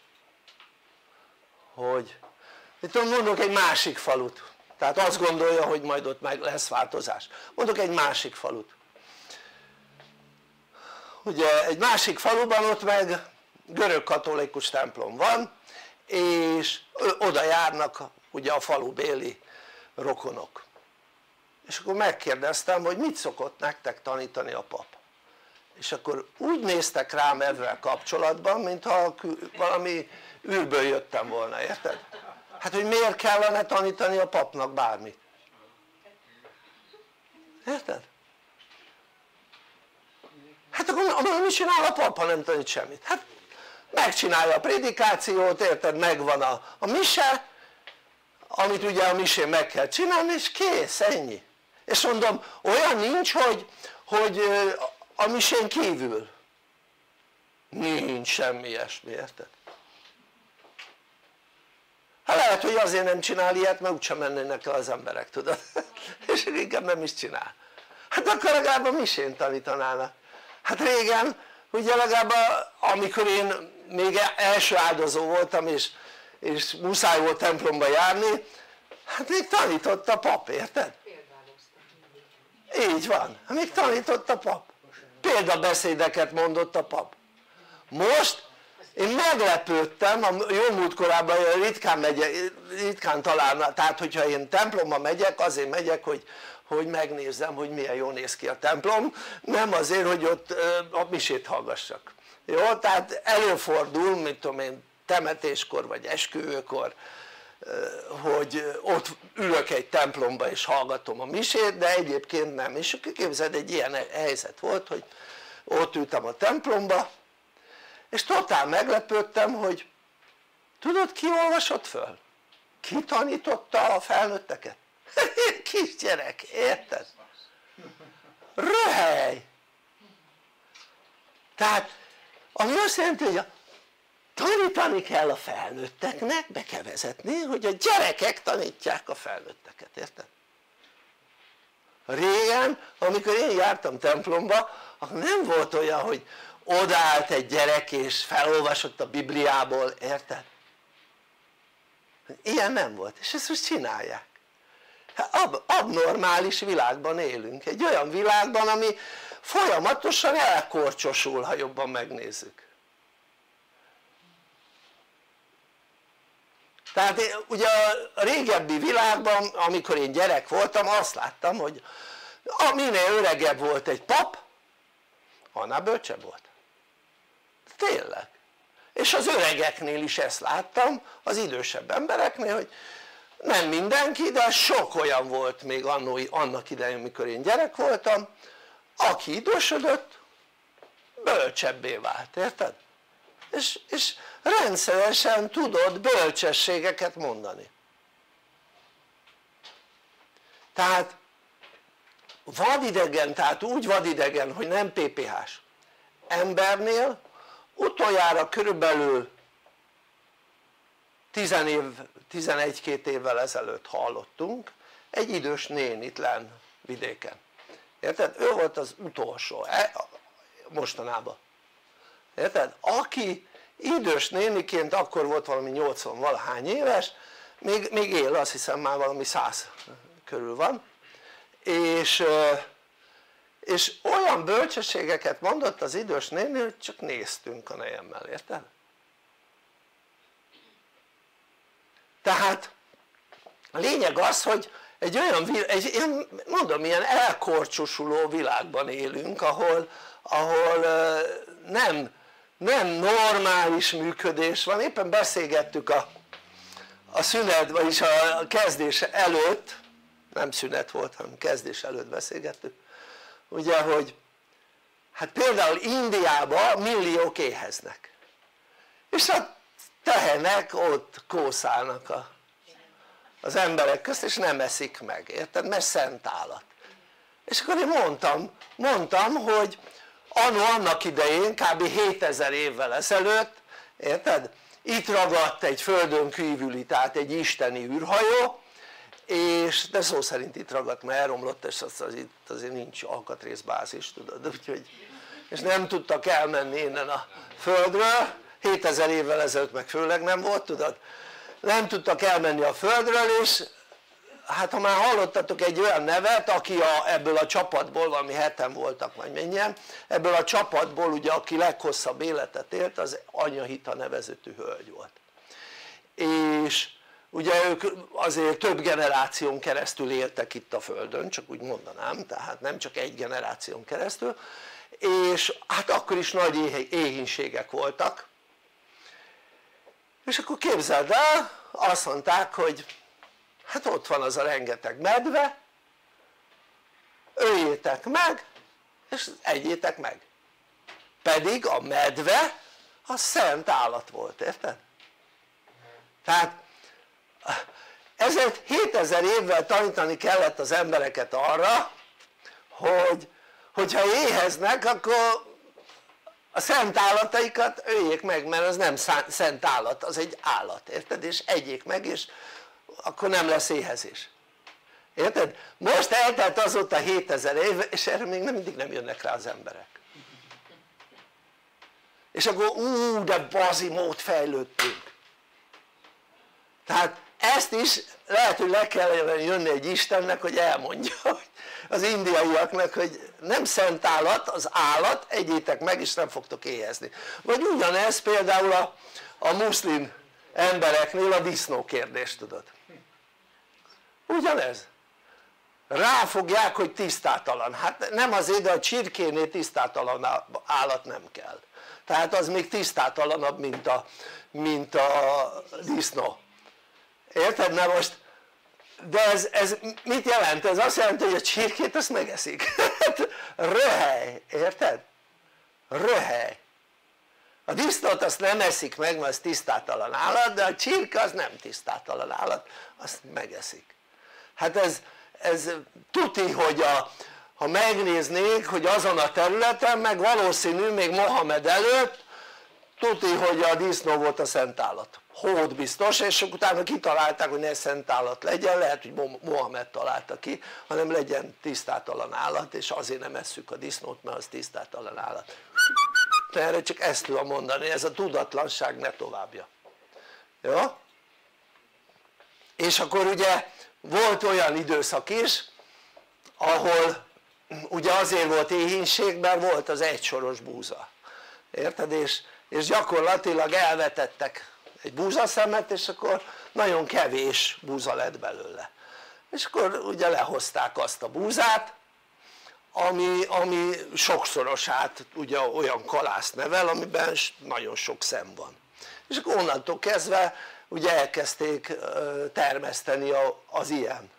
[SPEAKER 3] hogy mit tudom, mondok egy másik falut, tehát azt gondolja, hogy majd ott meg lesz változás. Mondok egy másik falut, ugye egy másik faluban ott meg görög katolikus templom van, és oda járnak ugye a falubéli rokonok. És akkor megkérdeztem, hogy mit szokott nektek tanítani a pap. És akkor úgy néztek rám ezzel kapcsolatban, mintha valami űrből jöttem volna, érted? Hát hogy miért kellene tanítani a papnak bármit? Érted? Hát akkor mit csinál a pap, ha nem tanít semmit? Hát megcsinálja a prédikációt, érted? Megvan a, a mise, amit ugye a misén meg kell csinálni, és kész, ennyi. És mondom, olyan nincs, hogy, hogy a misén kívül nincs semmi ilyesmi, érted? Hát lehet, hogy azért nem csinál ilyet, mert úgysem mennének el az emberek, tudod? És inkább nem is csinál. Hát akkor legalább a misén tanítanának. Hát régen, ugye legalább a, amikor én még első áldozó voltam, és, és muszáj volt templomba járni, hát még tanított a pap, érted? Így van, még tanított a pap. Példabeszédeket mondott a pap. Most én meglepődtem, a jó múltkorában ritkán, megyek, ritkán találna, tehát hogyha én templomba megyek, azért megyek, hogy, hogy megnézzem, hogy milyen jól néz ki a templom, nem azért, hogy ott a misét hallgassak. Jó, tehát előfordul, mit tudom én, temetéskor vagy esküvőkor, hogy ott ülök egy templomba és hallgatom a misét, de egyébként nem. És képzeld, egy ilyen helyzet volt, hogy ott ültem a templomba, és totál meglepődtem, hogy tudod, ki olvasott föl? Ki tanította a felnőtteket? Kisgyerek, érted? Röhely! Tehát ami azt jelenti, hogy a tanítani kell a felnőtteknek, be kell vezetni, hogy a gyerekek tanítják a felnőtteket, érted? Régen, amikor én jártam templomba, akkor nem volt olyan, hogy odaállt egy gyerek és felolvasott a Bibliából, érted? Ilyen nem volt, és ezt most csinálják. Ab, abnormális világban élünk, egy olyan világban, ami folyamatosan elkorcsosul, ha jobban megnézzük. Tehát ugye a régebbi világban, amikor én gyerek voltam, azt láttam, hogy minél öregebb volt egy pap, annál bölcsebb volt. Tényleg. És az öregeknél is ezt láttam, az idősebb embereknél, hogy nem mindenki, de sok olyan volt még annó, annak idején, amikor én gyerek voltam, aki idősödött, bölcsebbé vált, érted? És, és rendszeresen tudod bölcsességeket mondani. Tehát vadidegen, tehát úgy vadidegen, hogy nem pé pé hás embernél utoljára körülbelül tizenegy-két évvel ezelőtt hallottunk egy idős nénit lenn vidéken, érted? Ő volt az utolsó mostanában, érted? Aki idős néniként akkor volt valami nyolcvan valahány éves, még, még él, azt hiszem már valami száz körül van, és, és olyan bölcsességeket mondott az idős néni, hogy csak néztünk a nejemmel, érted? Tehát a lényeg az, hogy egy olyan, egy, én mondom, ilyen elkorcsosuló világban élünk, ahol, ahol nem, nem normális működés van. Éppen beszélgettük a, a szünet, vagyis a kezdés előtt, nem szünet volt, hanem kezdés előtt beszélgettük, ugye, hogy hát például Indiában milliók éheznek, és a tehenek ott kószálnak a, az emberek közt, és nem eszik meg, érted? Mert szent állat. És akkor én mondtam, mondtam, hogy anno annak idején, kb. hétezer évvel ezelőtt, érted? Itt ragadt egy földön kívüli, tehát egy isteni űrhajó, és de szó szerint itt ragadt, mert elromlott, és az, az, itt azért nincs alkatrészbázis, tudod, úgyhogy, és nem tudtak elmenni innen a földről, hétezer évvel ezelőtt meg főleg nem volt, tudod, nem tudtak elmenni a földről, és hát ha már hallottatok egy olyan nevet, aki a, ebből a csapatból, valami heten voltak vagy mennyien, ebből a csapatból ugye aki leghosszabb életet élt, az Anyahita nevezetű hölgy volt, és ugye ők azért több generáción keresztül éltek itt a földön, csak úgy mondanám, tehát nem csak egy generáción keresztül, és hát akkor is nagy éhínségek voltak, és akkor képzeld el, azt mondták, hogy hát ott van az a rengeteg medve, öljétek meg és egyétek meg, pedig a medve az szent állat volt, érted? Tehát ezért hétezer évvel tanítani kellett az embereket arra, hogy hogyha éheznek, akkor a szent állataikat öljék meg, mert az nem szent állat, az egy állat, érted? És egyék meg, és akkor nem lesz éhezés, érted? Most eltelt azóta hétezer év, és erre még nem, mindig nem jönnek rá az emberek, és akkor ú, de bazimót fejlődtünk. Tehát ezt is lehet, hogy le kellene jönni egy Istennek, hogy elmondja az indiaiaknak, hogy nem szent állat, az állat, egyétek meg és nem fogtok éhezni. Vagy ugyanez például a, a muszlim embereknél a disznó kérdés, tudod? Ugyanez. Ráfogják, hogy tisztátalan. Hát nem azért, de a csirkénél tisztátalan állat nem kell. Tehát az még tisztátalanabb, mint a, mint a disznó. Érted? Na most, de ez, ez mit jelent? Ez azt jelenti, hogy a csirkét azt megeszik. Röhely, érted? Röhely. A disznót azt nem eszik meg, mert az tisztátalan állat, de a csirke az nem tisztátalan állat, azt megeszik. Hát ez, ez tuti, hogy a, ha megnéznék, hogy azon a területen, meg valószínű még Mohamed előtt, tuti, hogy a disznó volt a szent állat. Hód biztos, és utána kitalálták, hogy ne szent állat legyen, lehet, hogy Mohamed találta ki, hanem legyen tisztátalan állat, és azért nem esszük a disznót, mert az tisztátalan állat. De erre csak ezt tudom mondani, ez a tudatlanság ne továbbja. Jó? és akkor ugye volt olyan időszak is ahol ugye azért volt éhínség, mert volt az egysoros búza, érted? És, és gyakorlatilag elvetettek egy búzaszemet, és akkor nagyon kevés búza lett belőle, és akkor ugye lehozták azt a búzát ami, ami sokszorosát ugye olyan kalászt nevel, amiben nagyon sok szem van, és akkor onnantól kezdve ugye elkezdték termeszteni az ilyen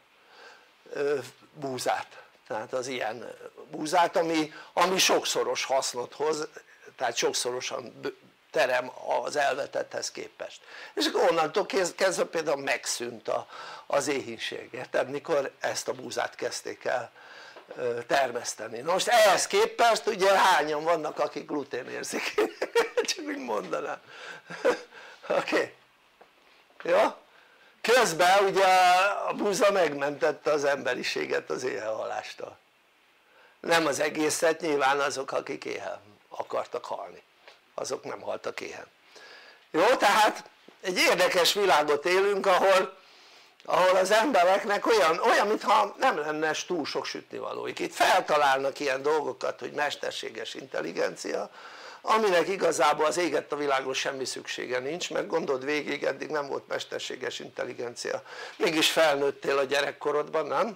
[SPEAKER 3] búzát, tehát az ilyen búzát, ami, ami sokszoros hasznot hoz, tehát sokszorosan terem az elvetetthez képest, és akkor onnantól kezdve például megszűnt az éhínség, érted? Mikor ezt a búzát kezdték el termeszteni. Na most ehhez képest ugye hányan vannak akik gluténérzékenyek, csak úgy mondanám. Oké? Okay. Jó? Közben ugye a búza megmentette az emberiséget az éhhallástól. Nem az egészet, nyilván azok akik éhen akartak halni, azok nem haltak éhen. Jó? Tehát egy érdekes világot élünk, ahol ahol az embereknek olyan, olyan mintha nem lenne túl sok sütnivalóik. Itt feltalálnak ilyen dolgokat, hogy mesterséges intelligencia, aminek igazából az égett a világon semmi szüksége nincs, mert gondold végig, eddig nem volt mesterséges intelligencia, mégis felnőttél a gyerekkorodban, nem?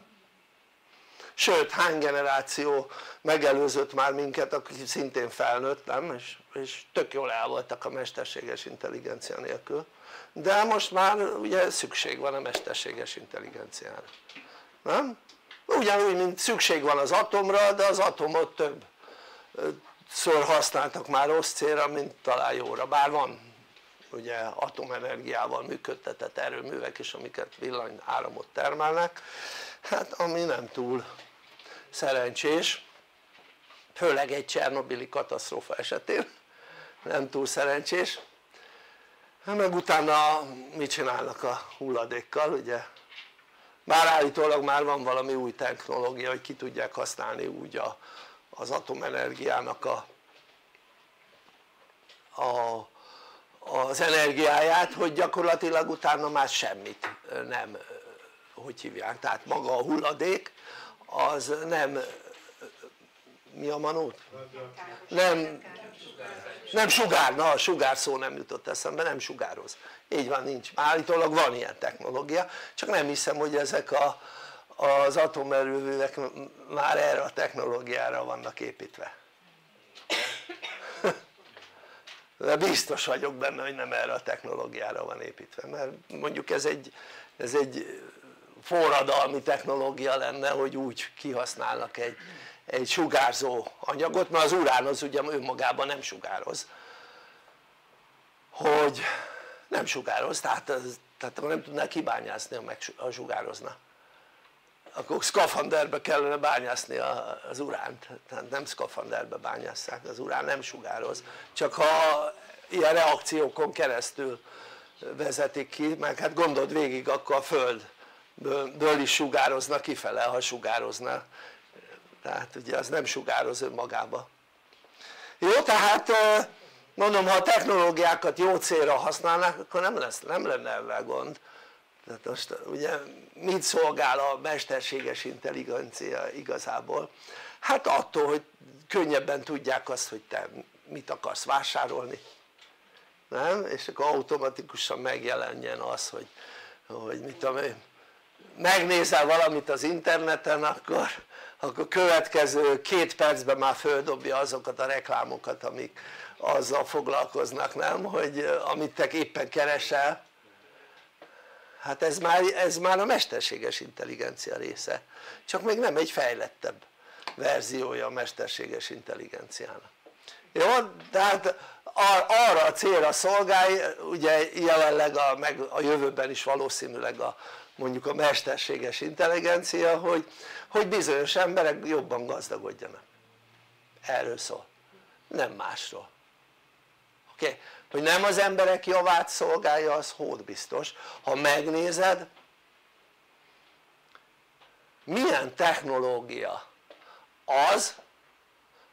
[SPEAKER 3] Sőt, hány generáció megelőzött már minket, aki szintén felnőtt, nem? És, és tök jól el voltak a mesterséges intelligencia nélkül, de most már ugye szükség van a mesterséges intelligenciára, nem? Ugyanúgy mint szükség van az atomra, de az atomot többször használtak már rossz célra, mint talán jóra, bár van ugye atomenergiával működtetett erőművek is, amiket villanyáramot termelnek, hát ami nem túl szerencsés, főleg egy csernobili katasztrófa esetén nem túl szerencsés. Meg utána mit csinálnak a hulladékkal, ugye? Bár állítólag már van valami új technológia, hogy ki tudják használni úgy a, az atomenergiának a, a, az energiáját, hogy gyakorlatilag utána már semmit nem, hogy hívják, tehát maga a hulladék az nem, mi a manót? Nem, nem sugár, na a sugár szó nem jutott eszembe, nem sugároz, így van, nincs, állítólag van ilyen technológia, csak nem hiszem hogy ezek a, az atomerőművek már erre a technológiára vannak építve, de biztos vagyok benne hogy nem erre a technológiára van építve, mert mondjuk ez egy, ez egy forradalmi technológia lenne, hogy úgy kihasználnak egy, egy sugárzó anyagot, mert az urán az ugye önmagában nem sugároz, hogy nem sugároz, tehát, az, tehát akkor nem tudná kibányászni, ha sugározna, akkor szkafanderbe kellene bányászni az uránt, tehát nem szkafanderbe bányásszák, az urán nem sugároz, csak ha ilyen reakciókon keresztül vezetik ki, meg hát gondold végig, akkor a földből is sugározna kifele, ha sugározna, tehát ugye az nem sugároz önmagába. Jó, tehát mondom, ha a technológiákat jó célra használnák, akkor nem, lesz, nem lenne ezzel gond. Tehát most ugye mit szolgál a mesterséges intelligencia igazából? Hát attól, hogy könnyebben tudják azt, hogy te mit akarsz vásárolni, nem? És akkor automatikusan megjelenjen az, hogy, hogy mit tudom én, megnézel valamit az interneten, akkor, akkor következő két percben már földobja azokat a reklámokat, amik azzal foglalkoznak, nem? Hogy amit te éppen keresel, hát ez már, ez már a mesterséges intelligencia része, csak még nem egy fejlettebb verziója a mesterséges intelligenciának. Jó? Tehát arra a célra szolgálj, ugye jelenleg a, meg a jövőben is valószínűleg a, mondjuk a mesterséges intelligencia, hogy, hogy bizonyos emberek jobban gazdagodjanak. Erről szól, nem másról. Oké? Okay? Hogy nem az emberek javát szolgálja, az hód biztos. Ha megnézed, milyen technológia az,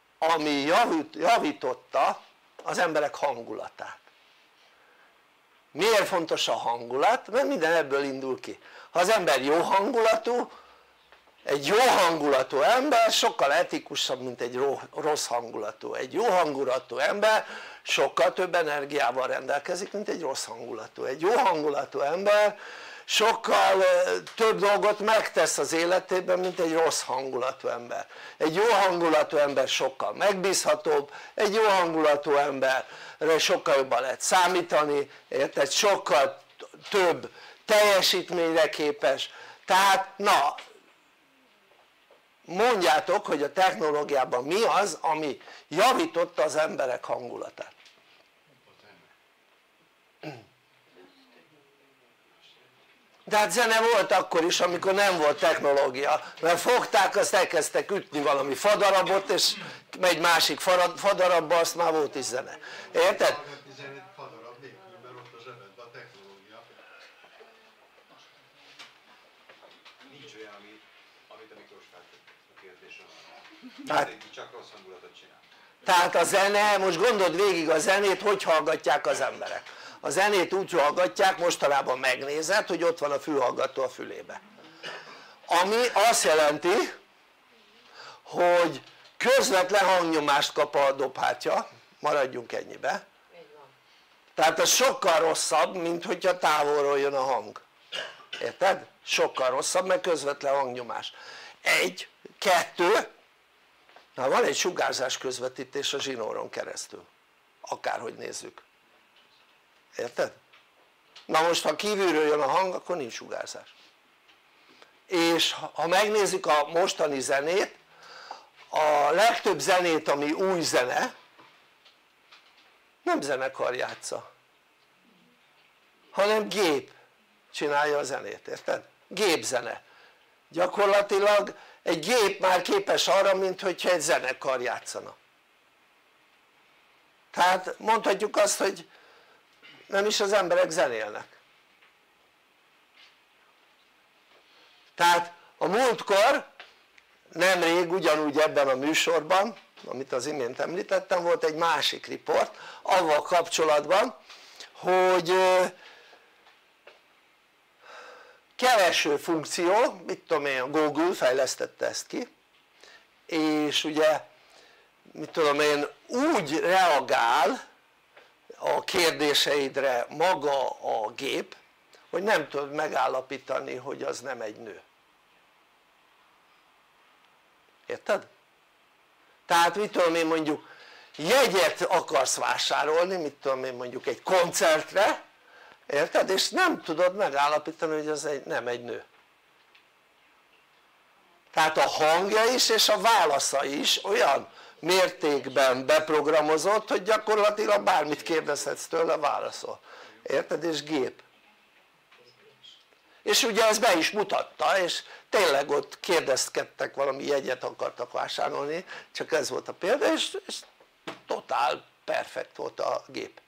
[SPEAKER 3] ami javít, javította az emberek hangulatát. Miért fontos a hangulat? Mert minden ebből indul ki. Ha az ember jó hangulatú, egy jó hangulatú ember sokkal etikusabb, mint egy rossz hangulatú. Egy jó hangulatú ember sokkal több energiával rendelkezik, mint egy rossz hangulatú. Egy jó hangulatú ember sokkal több dolgot megtesz az életében, mint egy rossz hangulatú ember. Egy jó hangulatú ember sokkal megbízhatóbb, egy jó hangulatú emberre sokkal jobban lehet számítani, érted? Sokkal több teljesítményre képes. Tehát na, mondjátok, hogy a technológiában mi az, ami javította az emberek hangulatát. De hát zene volt akkor is, amikor nem volt technológia, mert fogták, azt elkezdtek ütni valami fadarabot, és egy másik fadarabba, azt már volt is zene. Érted?
[SPEAKER 4] Fadarab nélkül, mert ott a zsebedben a technológia.
[SPEAKER 5] Nincs olyan, amit, amit a Miklós feltett a kérdésre.
[SPEAKER 3] Hát,
[SPEAKER 5] Mindenki csak rossz hangulatot csinál.
[SPEAKER 3] tehát a zene, most gondold végig a zenét, hogy hallgatják az emberek. A zenét úgy hallgatják, mostanában megnézed, hogy ott van a fülhallgató a fülébe. Ami azt jelenti, hogy közvetlen hangnyomást kap a dobhártya, maradjunk ennyibe. Tehát az sokkal rosszabb, mint hogyha távolról jön a hang. Érted? Sokkal rosszabb, mert közvetlen hangnyomás. Egy, kettő, na van egy sugárzás közvetítés a zsinóron keresztül. Akárhogy nézzük. Érted? Na most ha kívülről jön a hang, akkor nincs sugárzás. És ha megnézzük a mostani zenét, a legtöbb zenét, ami új zene, nem zenekar játsza, hanem gép csinálja a zenét, érted? Gépzene. Gyakorlatilag egy gép már képes arra, mint hogyha egy zenekar játszana. Tehát mondhatjuk azt, hogy nem is az emberek zenélnek. Tehát a múltkor, nemrég ugyanúgy ebben a műsorban, amit az imént említettem, volt egy másik riport avval kapcsolatban, hogy kereső funkció, mit tudom én, a Google fejlesztette ezt ki, és ugye mit tudom én, úgy reagál a kérdéseidre maga a gép, hogy nem tudod megállapítani, hogy az nem egy nő. Érted? Tehát mit tudom én, mondjuk jegyet akarsz vásárolni, mit tudom én, mondjuk egy koncertre, érted? És nem tudod megállapítani, hogy az egy, nem egy nő. Tehát a hangja is és a válasza is olyan mértékben beprogramozott, hogy gyakorlatilag bármit kérdezhetsz tőle, válaszol. Érted? És gép. És ugye ez be is mutatta, és tényleg ott kérdezkedtek, valami jegyet akartak vásárolni, csak ez volt a példa, és, és totál perfekt volt a gép.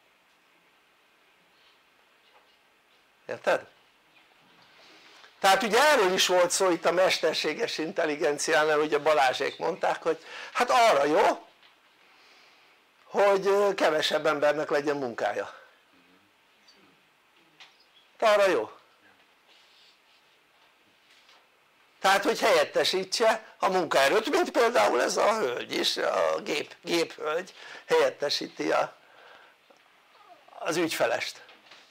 [SPEAKER 3] Érted? Tehát ugye erről is volt szó itt a mesterséges intelligenciánál, ugye Balázsék mondták, hogy hát arra jó, hogy kevesebb embernek legyen munkája. Arra jó. Tehát hogy helyettesítse a munkaerőt, mint például ez a hölgy is, a gép, géphölgy helyettesíti a, az ügyfelest.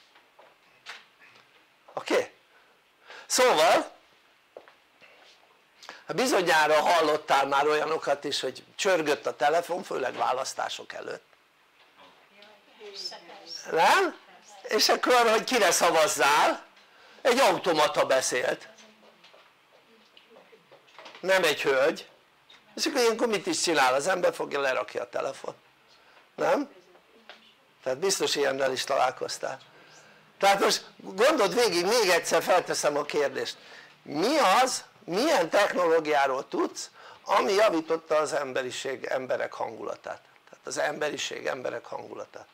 [SPEAKER 3] Oké? Okay? Szóval bizonyára hallottál már olyanokat is, hogy csörgött a telefon, főleg választások előtt. Nem? És akkor, hogy kire szavazzál, egy automata beszélt, nem egy hölgy, és akkor ilyenkor mit is csinál? Az ember fogja, lerakja a telefon, nem? Tehát biztos ilyennel is találkoztál. Tehát most gondold végig, még egyszer felteszem a kérdést, mi az, milyen technológiáról tudsz, ami javította az emberiség, emberek hangulatát, tehát az emberiség, emberek hangulatát?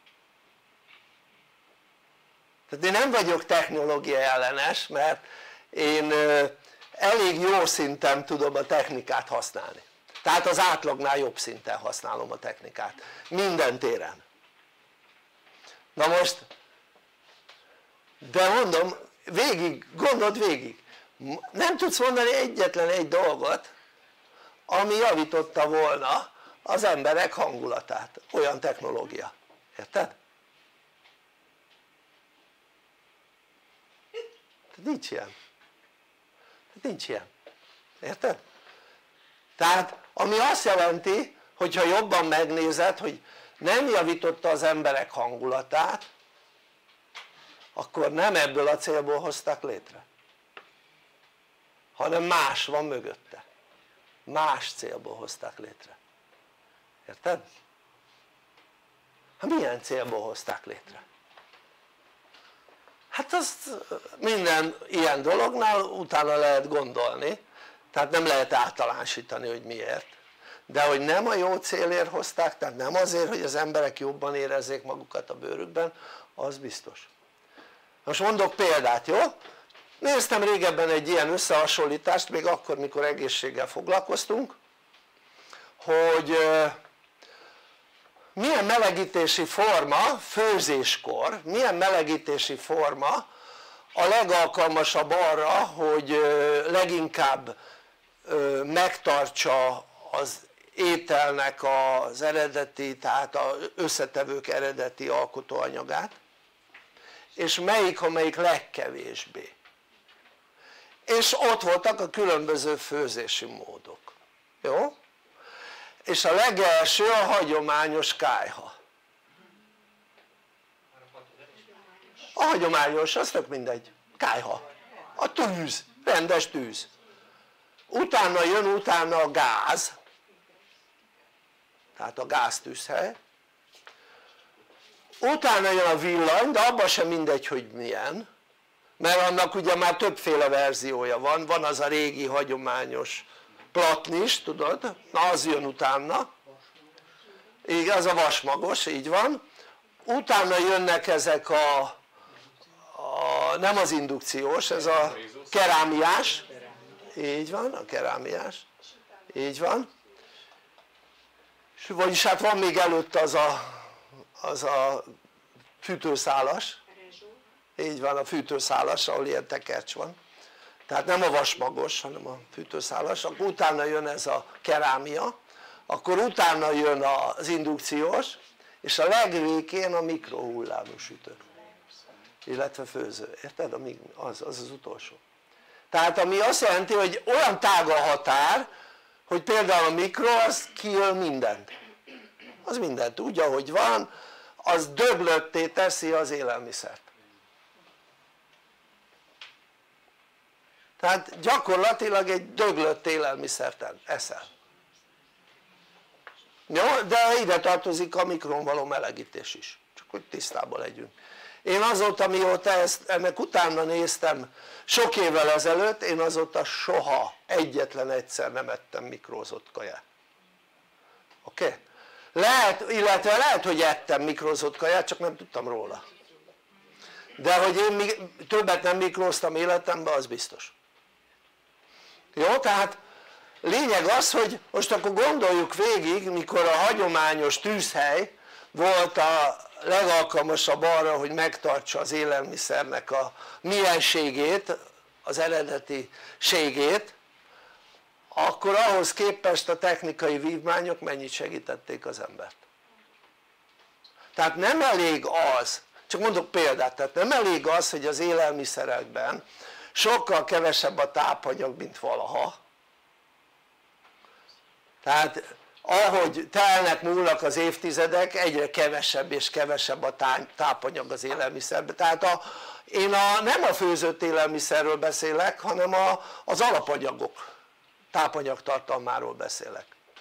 [SPEAKER 3] Tehát én nem vagyok technológia ellenes, mert én elég jó szinten tudom a technikát használni, tehát az átlagnál jobb szinten használom a technikát, minden téren. Na most de mondom, végig, gondold végig, nem tudsz mondani egyetlen egy dolgot, ami javította volna az emberek hangulatát, olyan technológia, érted? Nincs ilyen, nincs ilyen, érted? Tehát ami azt jelenti, hogyha jobban megnézed, hogy nem javította az emberek hangulatát, akkor nem ebből a célból hozták létre, hanem más van mögötte, más célból hozták létre, érted? Hát milyen célból hozták létre? Hát azt minden ilyen dolognál utána lehet gondolni, tehát nem lehet általánosítani, hogy miért, de hogy nem a jó célért hozták, tehát nem azért, hogy az emberek jobban érezzék magukat a bőrükben, az biztos. Most mondok példát, jó? Néztem régebben egy ilyen összehasonlítást, még akkor, mikor egészséggel foglalkoztunk, hogy milyen melegítési forma főzéskor, milyen melegítési forma a legalkalmasabb arra, hogy leginkább megtartsa az ételnek az eredeti, tehát az összetevők eredeti alkotóanyagát, és melyik, amelyik legkevésbé. És ott voltak a különböző főzési módok, jó? És a legelső a hagyományos kályha. A hagyományos, az tök mindegy, kályha, a tűz, rendes tűz. Utána jön utána a gáz, tehát a gáztűzhely. Utána jön a villany, de abban sem mindegy, hogy milyen, mert annak ugye már többféle verziója van, van az a régi hagyományos platnis, tudod, na az jön utána, igen, az a vasmagos, így van. Utána jönnek ezek a, a nem az indukciós, ez a kerámiás, így van, a kerámiás, így van, vagyis hát van még előtt az a, az a fűtőszálas, így van, a fűtőszálas, ahol ilyen tekercs van, tehát nem a vasmagos, hanem a fűtőszálas, akkor utána jön ez a kerámia, akkor utána jön az indukciós, és a legvégén a mikrohullámú sütő, illetve főző, érted? Az az, az utolsó. Tehát ami azt jelenti, hogy olyan tág a határ, hogy például a mikro az kiöl mindent, az mindent úgy ahogy van, az döglötté teszi az élelmiszert. Tehát gyakorlatilag egy döglött élelmiszert eszel. Jó? De ide tartozik a mikron való melegítés is, csak hogy tisztában legyünk. Én azóta, mióta ezt, ennek utána néztem sok évvel ezelőtt, én azóta soha egyetlen egyszer nem ettem mikrózott kaját. Oké? Okay? Lehet, illetve lehet, hogy ettem mikrózott kaját, csak nem tudtam róla. De hogy én többet nem mikróztam életemben, az biztos. Jó? Tehát lényeg az, hogy most akkor gondoljuk végig, mikor a hagyományos tűzhely volt a legalkalmasabb arra, hogy megtartsa az élelmiszernek a mienségét, az eredetiségét, akkor ahhoz képest a technikai vívmányok mennyit segítették az embert. Tehát nem elég az, csak mondok példát, tehát nem elég az, hogy az élelmiszerekben sokkal kevesebb a tápanyag, mint valaha, tehát ahogy telnek múlnak az évtizedek, egyre kevesebb és kevesebb a tápanyag az élelmiszerben, tehát a, én a, nem a főzött élelmiszerről beszélek, hanem a, az alapanyagok tápanyagtartalmáról beszélek.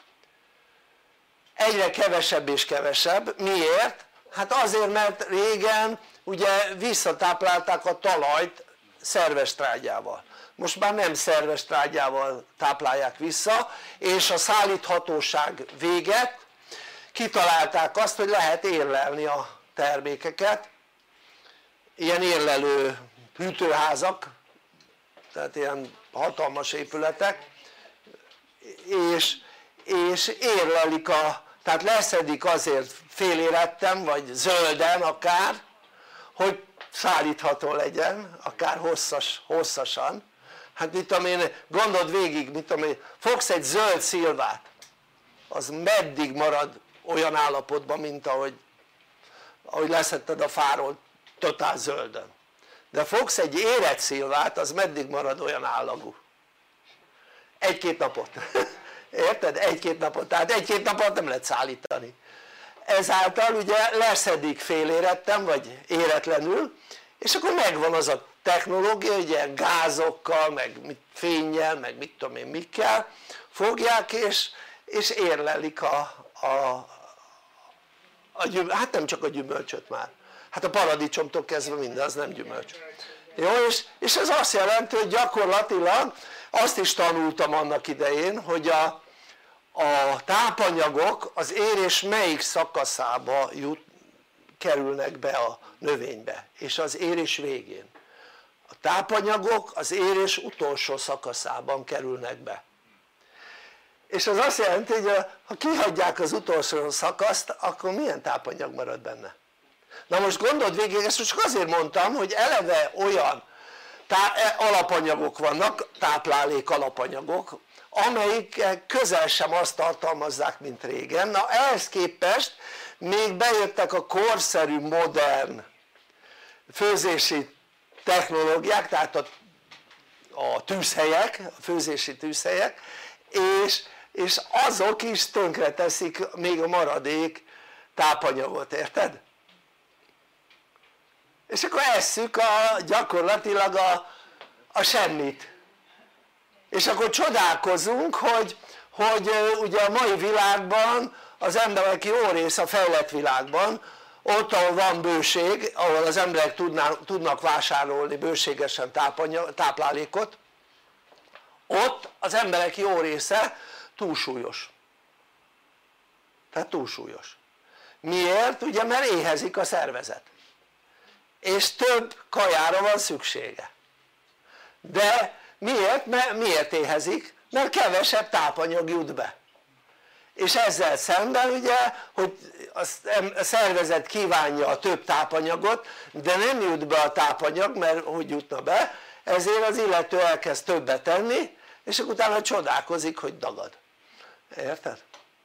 [SPEAKER 3] Egyre kevesebb és kevesebb, miért? Hát azért, mert régen ugye visszatáplálták a talajt szerves trágyával, most már nem szerves trágyával táplálják vissza, és a szállíthatóság véget, kitalálták azt, hogy lehet érlelni a termékeket, ilyen érlelő hűtőházak, tehát ilyen hatalmas épületek, és, és érlelik a, tehát leszedik azért félérettem, vagy zölden akár, hogy szállítható legyen, akár hosszas, hosszasan. Hát mit tudom én, gondold végig, mit tudom én, fogsz egy zöld szilvát, az meddig marad olyan állapotban, mint ahogy, ahogy leszetted a fáról totál zöldön. De fogsz egy érett szilvát, az meddig marad olyan állagú? Egy-két napot. Érted? Egy-két napot. Tehát egy-két napot nem lehet szállítani. Ezáltal ugye leszedik féléretten vagy éretlenül, és akkor megvan az a technológia, ugye gázokkal, meg fénnyel, meg mit tudom én mikkel fogják, és, és érlelik a, a, a gyümölcsöt, hát nem csak a gyümölcsöt már, hát a paradicsomtól kezdve minden, az nem gyümölcs. Jó, és, és ez azt jelenti, hogy gyakorlatilag azt is tanultam annak idején, hogy a, a tápanyagok az érés melyik szakaszába jut, kerülnek be a növénybe, és az érés végén. A tápanyagok az érés utolsó szakaszában kerülnek be. És az azt jelenti, hogy ha kihagyják az utolsó szakaszt, akkor milyen tápanyag marad benne? Na most gondold végig, ezt csak azért mondtam, hogy eleve olyan alapanyagok vannak, táplálék alapanyagok, amelyik közel sem azt tartalmazzák, mint régen. Na ehhez képest még bejöttek a korszerű, modern főzési technológiák, tehát a, a tűzhelyek, a főzési tűzhelyek, és, és azok is tönkreteszik még a maradék tápanyagot, érted? És akkor esszük a, gyakorlatilag a, a semmit. És akkor csodálkozunk, hogy, hogy ugye a mai világban az emberek jó része, a fejlett világban, ott ahol van bőség, ahol az emberek tudnának, tudnak vásárolni bőségesen tápanyag, táplálékot, ott az emberek jó része túlsúlyos. Tehát túlsúlyos. Miért? Ugye mert éhezik a szervezet. És több kajára van szüksége. De miért? Mert miért éhezik? Mert kevesebb tápanyag jut be. És ezzel szemben ugye, hogy a szervezet kívánja a több tápanyagot, de nem jut be a tápanyag, mert hogy jutna be, ezért az illető elkezd többet tenni, és akkor utána csodálkozik, hogy dagad. Érted?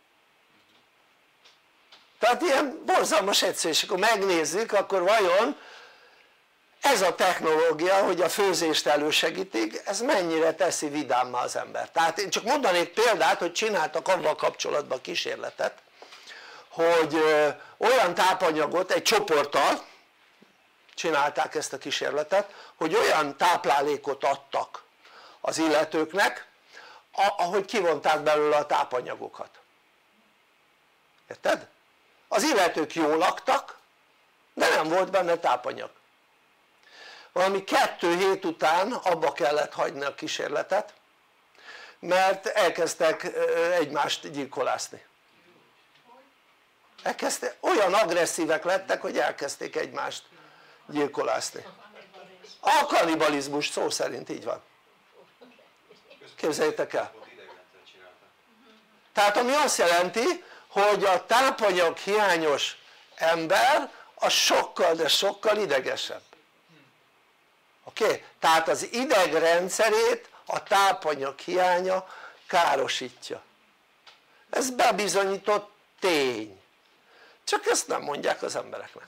[SPEAKER 3] Tehát ilyen borzalmas egyszerű, és akkor megnézzük, akkor vajon ez a technológia, hogy a főzést elősegítik, ez mennyire teszi vidámmá az ember. Tehát én csak mondanék példát, hogy csináltak avval kapcsolatban kísérletet, hogy olyan tápanyagot egy csoporttal csinálták ezt a kísérletet, hogy olyan táplálékot adtak az illetőknek, ahogy kivonták belőle a tápanyagokat. Érted? Az illetők jól laktak, de nem volt benne tápanyag. Valami kettő hét után abba kellett hagyni a kísérletet, mert elkezdtek egymást gyilkolászni. Elkezdte, olyan agresszívek lettek, hogy elkezdték egymást gyilkolászni. A kannibalizmus szó szerint így van. Képzeljétek el. Tehát ami azt jelenti, hogy a tápanyag hiányos ember az sokkal, de sokkal idegesebb. Oké? Okay? Tehát az idegrendszerét a tápanyag hiánya károsítja. Ez bebizonyított tény. Csak ezt nem mondják az embereknek.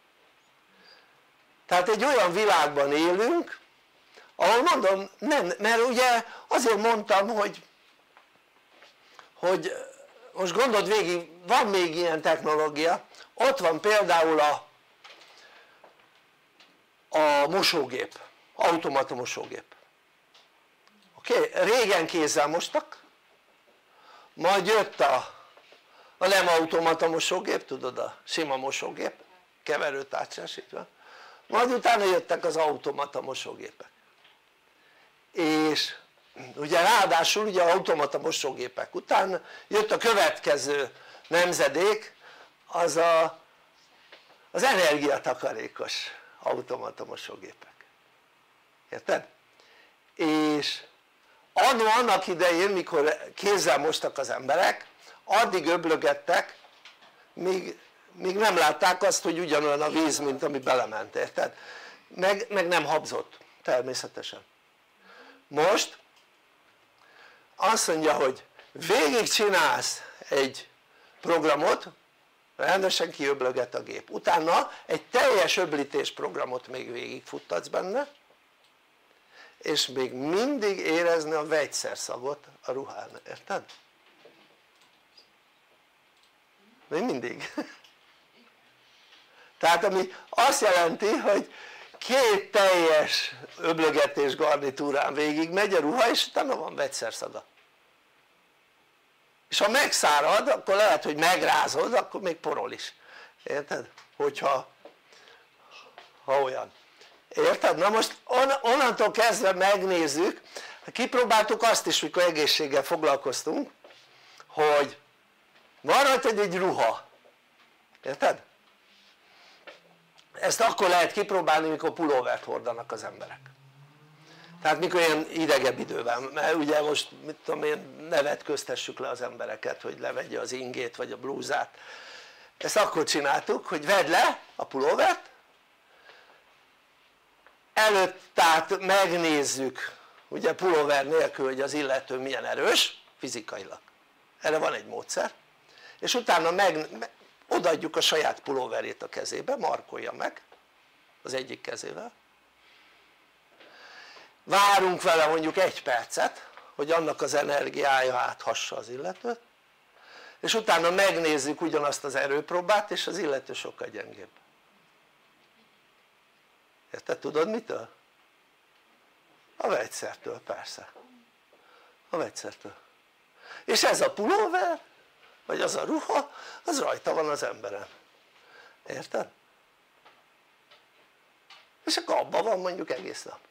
[SPEAKER 3] Tehát egy olyan világban élünk, ahol mondom, nem, mert ugye azért mondtam, hogy, hogy most gondold végig, van még ilyen technológia, ott van például a, a mosógép, automata mosógép. Oké? Okay? Régen kézzel mostak, majd jött a, a nem automata mosógép, tudod, a sima mosógép, keverőtárcsás, így van. Majd utána jöttek az automata mosógépek. És ugye ráadásul ugye automata mosógépek után jött a következő nemzedék, az a, az energiatakarékos automata mosógépek. Érted? És annó annak idején, mikor kézzel mostak az emberek, addig öblögettek, míg, míg nem látták azt, hogy ugyanolyan a víz, mint ami belement, érted? meg, meg nem habzott természetesen. Most azt mondja, hogy végigcsinálsz egy programot, rendesen kiöblöget a gép, utána egy teljes öblítés programot még végigfuttatsz benne, és még mindig érezni a vegyszerszagot a ruhán, érted? Még mindig. Tehát ami azt jelenti, hogy két teljes öblögetés garnitúrán végig megy a ruha, és utána van vegyszerszaga. És ha megszárad, akkor lehet, hogy megrázod, akkor még porol is, érted? Hogyha ha olyan, érted? Na most on, onnantól kezdve megnézzük, kipróbáltuk azt is, mikor egészséggel foglalkoztunk, hogy van rajtad egy ruha, érted? Ezt akkor lehet kipróbálni, mikor pulóvert hordanak az emberek, tehát mikor ilyen idegebb időben, mert ugye most mit tudom én, ne vetköztessük le az embereket, hogy levegye az ingét vagy a blúzát, ezt akkor csináltuk, hogy vedd le a pulóvert, előtt tehát megnézzük ugye pulóver nélkül, hogy az illető milyen erős fizikailag, erre van egy módszer, és utána meg, odaadjuk a saját pulóverét a kezébe, markolja meg az egyik kezével, várunk vele mondjuk egy percet, hogy annak az energiája áthassa az illetőt, és utána megnézzük ugyanazt az erőpróbát, és az illető sokkal gyengébb. Érted? Tudod mitől? A vegyszertől, persze. A vegyszertől. És ez a pulóver, vagy az a ruha, az rajta van az emberen. Érted? És akkor abban van mondjuk egész nap.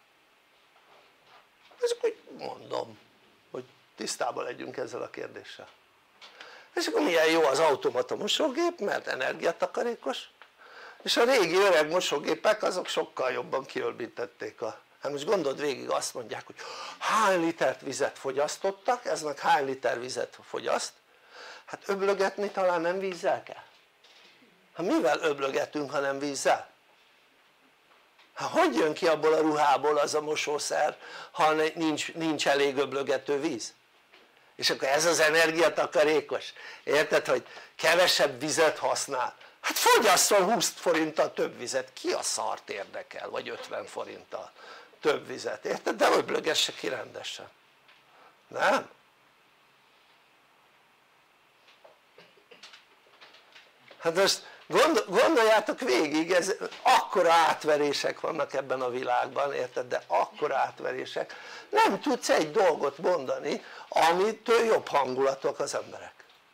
[SPEAKER 3] És akkor mondom, hogy tisztában legyünk ezzel a kérdéssel. És akkor milyen jó az automata mosógép, mert energiatakarékos, és a régi öreg mosógépek azok sokkal jobban kiöblítették a... Hát most gondold végig, azt mondják, hogy hány litert vizet fogyasztottak, ez meg hány liter vizet fogyaszt, hát öblögetni talán nem vízzel kell. Hát mivel öblögetünk, ha nem vízzel? Hát hogy jön ki abból a ruhából az a mosószer, ha nincs, nincs elég öblögető víz? És akkor ez az energiatakarékos, érted, hogy kevesebb vizet használ? Hát fogyasszon húsz forinttal több vizet, ki a szart érdekel, vagy ötven forinttal több vizet, érted? De öblögesse ki rendesen, nem? Hát most gondoljátok végig, ez, akkora átverések vannak ebben a világban, érted? De akkora átverések, nem tudsz egy dolgot mondani, amitől jobb hangulatok az emberek.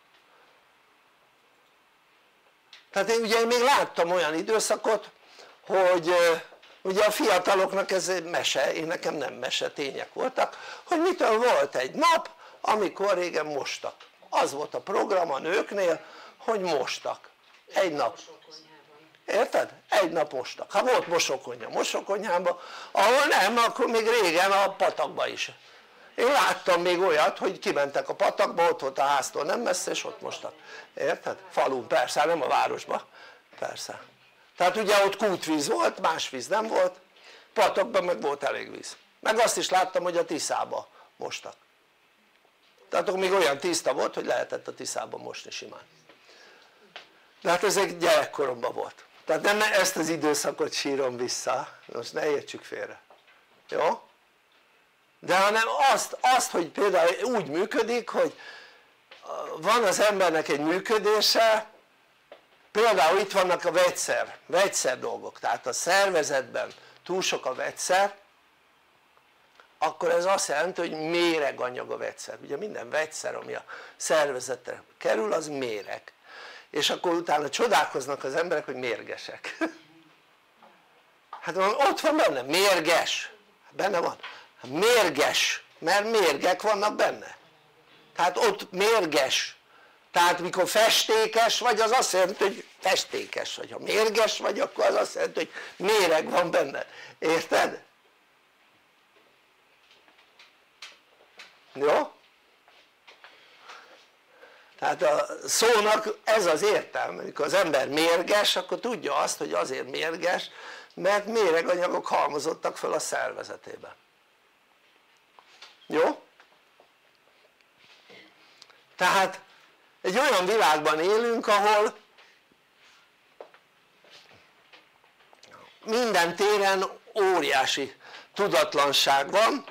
[SPEAKER 3] Tehát én ugye még láttam olyan időszakot, hogy ugye a fiataloknak ez egy mese, én nekem nem mese, tények voltak, hogy mitől volt egy nap, amikor régen mostak. Az volt a program a nőknél, hogy mostak. Egy nap. Érted? Egy nap mostak. Ha volt mosókonyha mosókonyhában, ahol nem, akkor még régen a patakba is. Én láttam még olyat, hogy kimentek a patakba, ott volt a háztól nem messze, és ott mostak. Érted? Falun, persze, nem a városba. Persze. Tehát ugye ott kútvíz volt, más víz nem volt, patakban meg volt elég víz. Meg azt is láttam, hogy a Tiszába mostak. Tehát akkor még olyan tiszta volt, hogy lehetett a Tiszában mosni simán. De hát ez egy gyerekkoromban volt. Tehát nem ezt az időszakot sírom vissza, most ne értsük félre. Jó? De hanem azt, azt, hogy például úgy működik, hogy van az embernek egy működése, például itt vannak a vegyszer, vegyszer dolgok, tehát a szervezetben túl sok a vegyszer, akkor ez azt jelenti, hogy méreganyag a vegyszer. Ugye minden vegyszer, ami a szervezetre kerül, az méreg. És akkor utána csodálkoznak az emberek, hogy mérgesek. Hát ott van benne, mérges, benne van, mérges, mert mérgek vannak benne. Tehát ott mérges, tehát mikor festékes vagy, az azt jelenti, hogy festékes vagy. Ha mérges vagy, akkor az azt jelenti, hogy méreg van benne. Érted? Jó? Tehát a szónak ez az értelme, amikor az ember mérges, akkor tudja azt, hogy azért mérges, mert méreganyagok halmozottak fel a szervezetében. Jó? Tehát egy olyan világban élünk, ahol minden téren óriási tudatlanság van,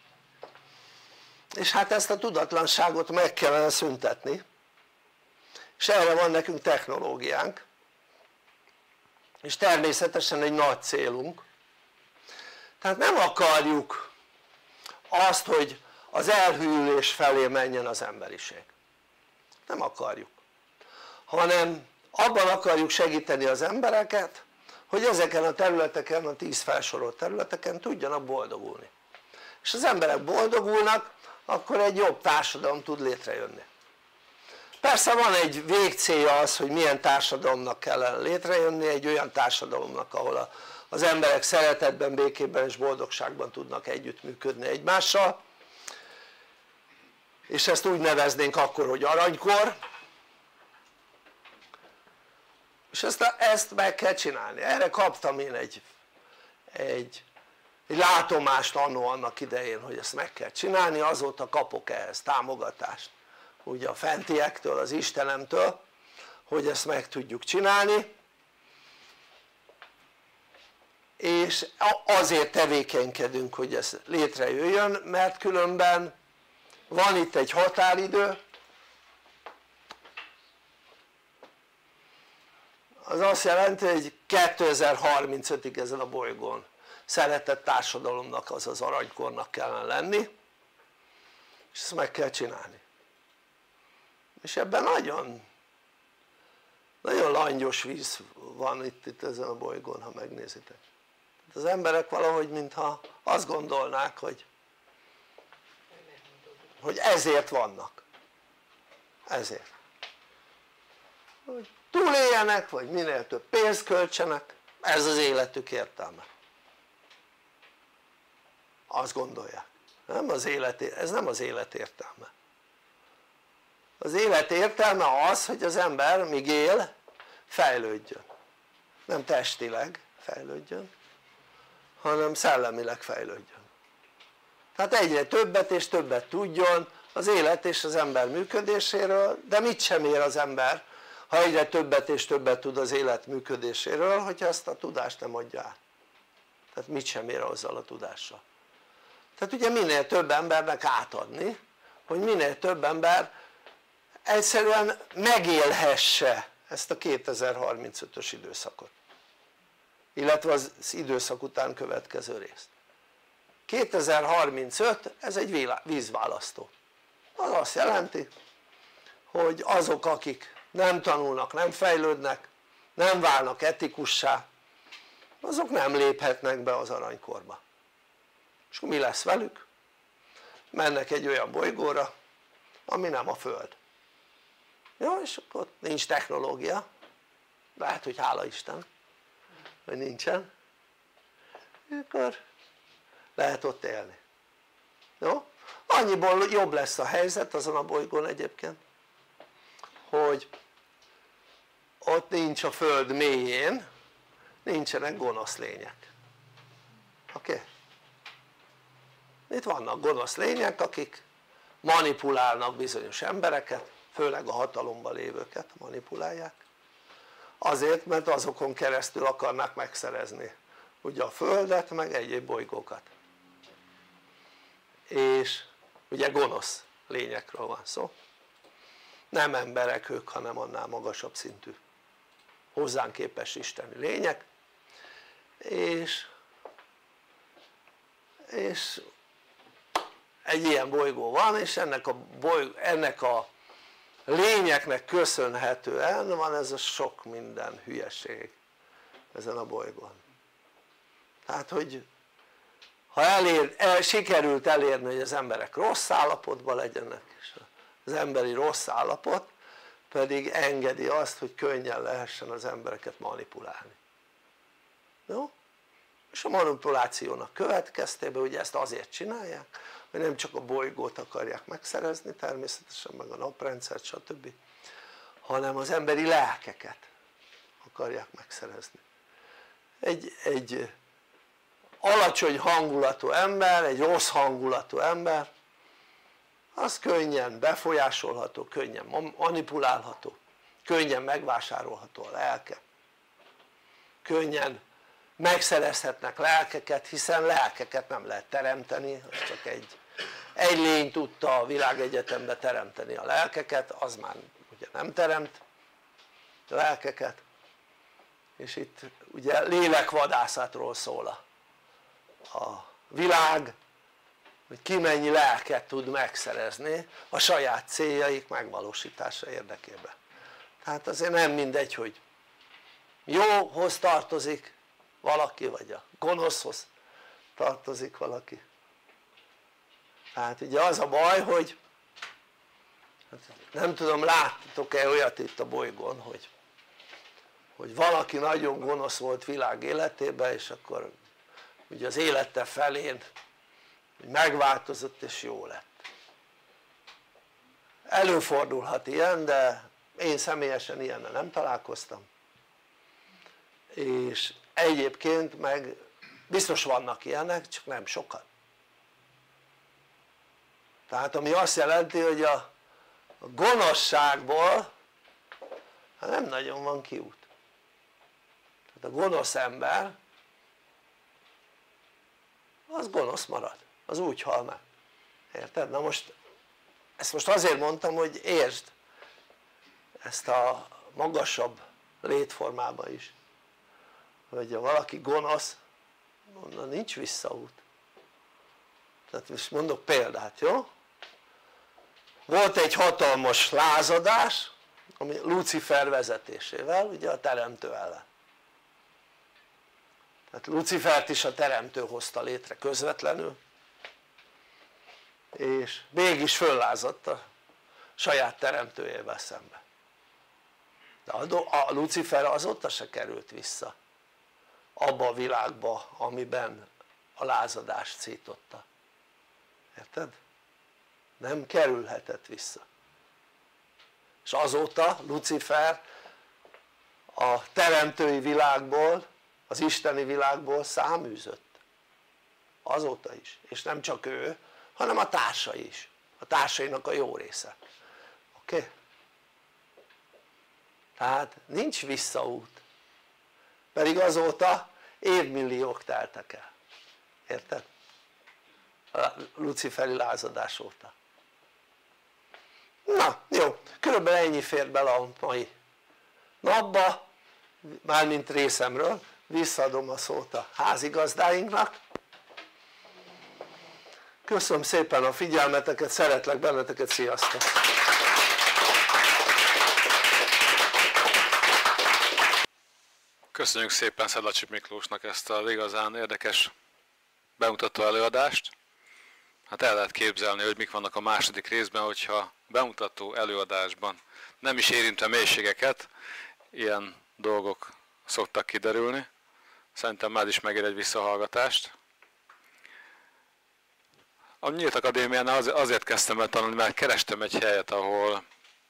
[SPEAKER 3] és hát ezt a tudatlanságot meg kellene szüntetni, és erre van nekünk technológiánk, és természetesen egy nagy célunk. Tehát nem akarjuk azt, hogy az elhűlés felé menjen az emberiség, nem akarjuk, hanem abban akarjuk segíteni az embereket, hogy ezeken a területeken, a tíz felsorolt területeken tudjanak boldogulni, és az emberek boldogulnak, akkor egy jobb társadalom tud létrejönni. Persze van egy végcélja az, hogy milyen társadalomnak kellene létrejönni, egy olyan társadalomnak, ahol az emberek szeretetben, békében és boldogságban tudnak együttműködni egymással, és ezt úgy neveznénk akkor, hogy aranykor, és ezt, ezt meg kell csinálni. Erre kaptam én egy, egy, egy látomást annó annak idején, hogy ezt meg kell csinálni, azóta kapok ehhez támogatást ugye a fentiektől, az Istenemtől, hogy ezt meg tudjuk csinálni, és azért tevékenykedünk, hogy ez létrejöjjön, mert különben van itt egy határidő, az azt jelenti, hogy kétezer-harmincötig ezen a bolygón szeretett társadalomnak, azaz aranykornak kellene lenni, és ezt meg kell csinálni. És ebben nagyon nagyon langyos víz van itt, itt ezen a bolygón, ha megnézitek. Az emberek valahogy mintha azt gondolnák, hogy hogy ezért vannak, ezért, hogy túléljenek, vagy minél több pénzt költsenek, ez az életük értelme, azt gondolják. Nem az élet, ez nem az élet értelme. Az élet értelme az, hogy az ember míg él fejlődjön, nem testileg fejlődjön, hanem szellemileg fejlődjön. Tehát egyre többet és többet tudjon az élet és az ember működéséről, de mit sem ér az ember, ha egyre többet és többet tud az élet működéséről, hogyha ezt a tudást nem adja át. Tehát mit sem ér azzal a tudással. Tehát ugye minél több embernek átadni, hogy minél több ember egyszerűen megélhesse ezt a kétezer-harmincötös időszakot, illetve az időszak után következő részt. kétezer-harmincöt ez egy vízválasztó, az azt jelenti, hogy azok akik nem tanulnak, nem fejlődnek, nem válnak etikussá, azok nem léphetnek be az aranykorba. És mi lesz velük? Mennek egy olyan bolygóra ami nem a Föld. Jó, és akkor nincs technológia, lehet hogy hála Isten hogy nincsen, akkor lehet ott élni. Jó? Annyiból jobb lesz a helyzet azon a bolygón egyébként, hogy ott nincs a Föld mélyén, nincsenek gonosz lények. Oké? Okay? Itt vannak gonosz lények, akik manipulálnak bizonyos embereket, főleg a hatalomban lévőket manipulálják, azért mert azokon keresztül akarnak megszerezni ugye a Földet meg egyéb bolygókat, és ugye gonosz lényekről van szó, nem emberek ők, hanem annál magasabb szintű hozzánk képes isteni lények, és, és egy ilyen bolygó van, és ennek a, bolygó, ennek a lényeknek köszönhetően van ez a sok minden hülyeség ezen a bolygón. Tehát hogy ha elér, el, sikerült elérni hogy az emberek rossz állapotban legyenek, és az emberi rossz állapot pedig engedi azt hogy könnyen lehessen az embereket manipulálni. Jó? És a manipulációnak következtében ugye ezt azért csinálják hogy nem csak a bolygót akarják megszerezni természetesen, meg a naprendszert stb., hanem az emberi lelkeket akarják megszerezni, egy, egy alacsony hangulatú ember, egy rossz hangulatú ember, az könnyen befolyásolható, könnyen manipulálható, könnyen megvásárolható a lelke, könnyen megszerezhetnek lelkeket, hiszen lelkeket nem lehet teremteni, az csak egy, egy lény tudta a világegyetembe teremteni a lelkeket, az már ugye nem teremt lelkeket, és itt ugye lélekvadászatról szól a, a világ, hogy ki mennyi lelket tud megszerezni a saját céljaik megvalósítása érdekében. Tehát azért nem mindegy, hogy jóhoz tartozik valaki, vagy a gonoszhoz tartozik valaki. Tehát ugye az a baj, hogy nem tudom, láttok-e olyat itt a bolygón, hogy, hogy valaki nagyon gonosz volt világ életében, és akkor ugye az élete felén megváltozott és jó lett. Előfordulhat ilyen, de én személyesen ilyennel nem találkoztam, és egyébként meg biztos vannak ilyenek, csak nem sokan. Tehát ami azt jelenti, hogy a, a gonoszságból hát nem nagyon van kiút. Tehát a gonosz ember az gonosz marad, az úgy hal meg, érted? Na most ezt most azért mondtam, hogy értsd ezt a magasabb létformában is, hogy ha valaki gonosz, onnan nincs visszaút. Tehát most mondok példát, jó? Volt egy hatalmas lázadás, ami Lucifer vezetésével, ugye a teremtő ellen. Tehát Lucifert is a teremtő hozta létre közvetlenül, és mégis föllázadt a saját teremtőjével szembe. De a Lucifer azóta se került vissza abba a világba, amiben a lázadást szította. Érted? Nem kerülhetett vissza. És azóta Lucifer a teremtői világból, az isteni világból száműzött. Azóta is. És nem csak ő, hanem a társai is. A társainak a jó része. Oké? Okay? Tehát nincs visszaút. Pedig azóta évmilliók teltek el. Érted? A luciferi lázadás óta. Na jó, körülbelül ennyi fér bele a mai napba, mármint részemről. Visszaadom a szót a házigazdáinknak. Köszönöm szépen a figyelmeteket, szeretlek benneteket, sziasztok!
[SPEAKER 2] Köszönjük szépen Szedlacsik Miklósnak ezt az igazán érdekes bemutató előadást. Hát el lehet képzelni, hogy mik vannak a második részben, hogyha bemutató előadásban nem is érintve mélységeket, ilyen dolgok szoktak kiderülni. Szerintem már is megér egy visszahallgatást. A Nyílt Akadémiánál azért kezdtem el tanulni, mert kerestem egy helyet, ahol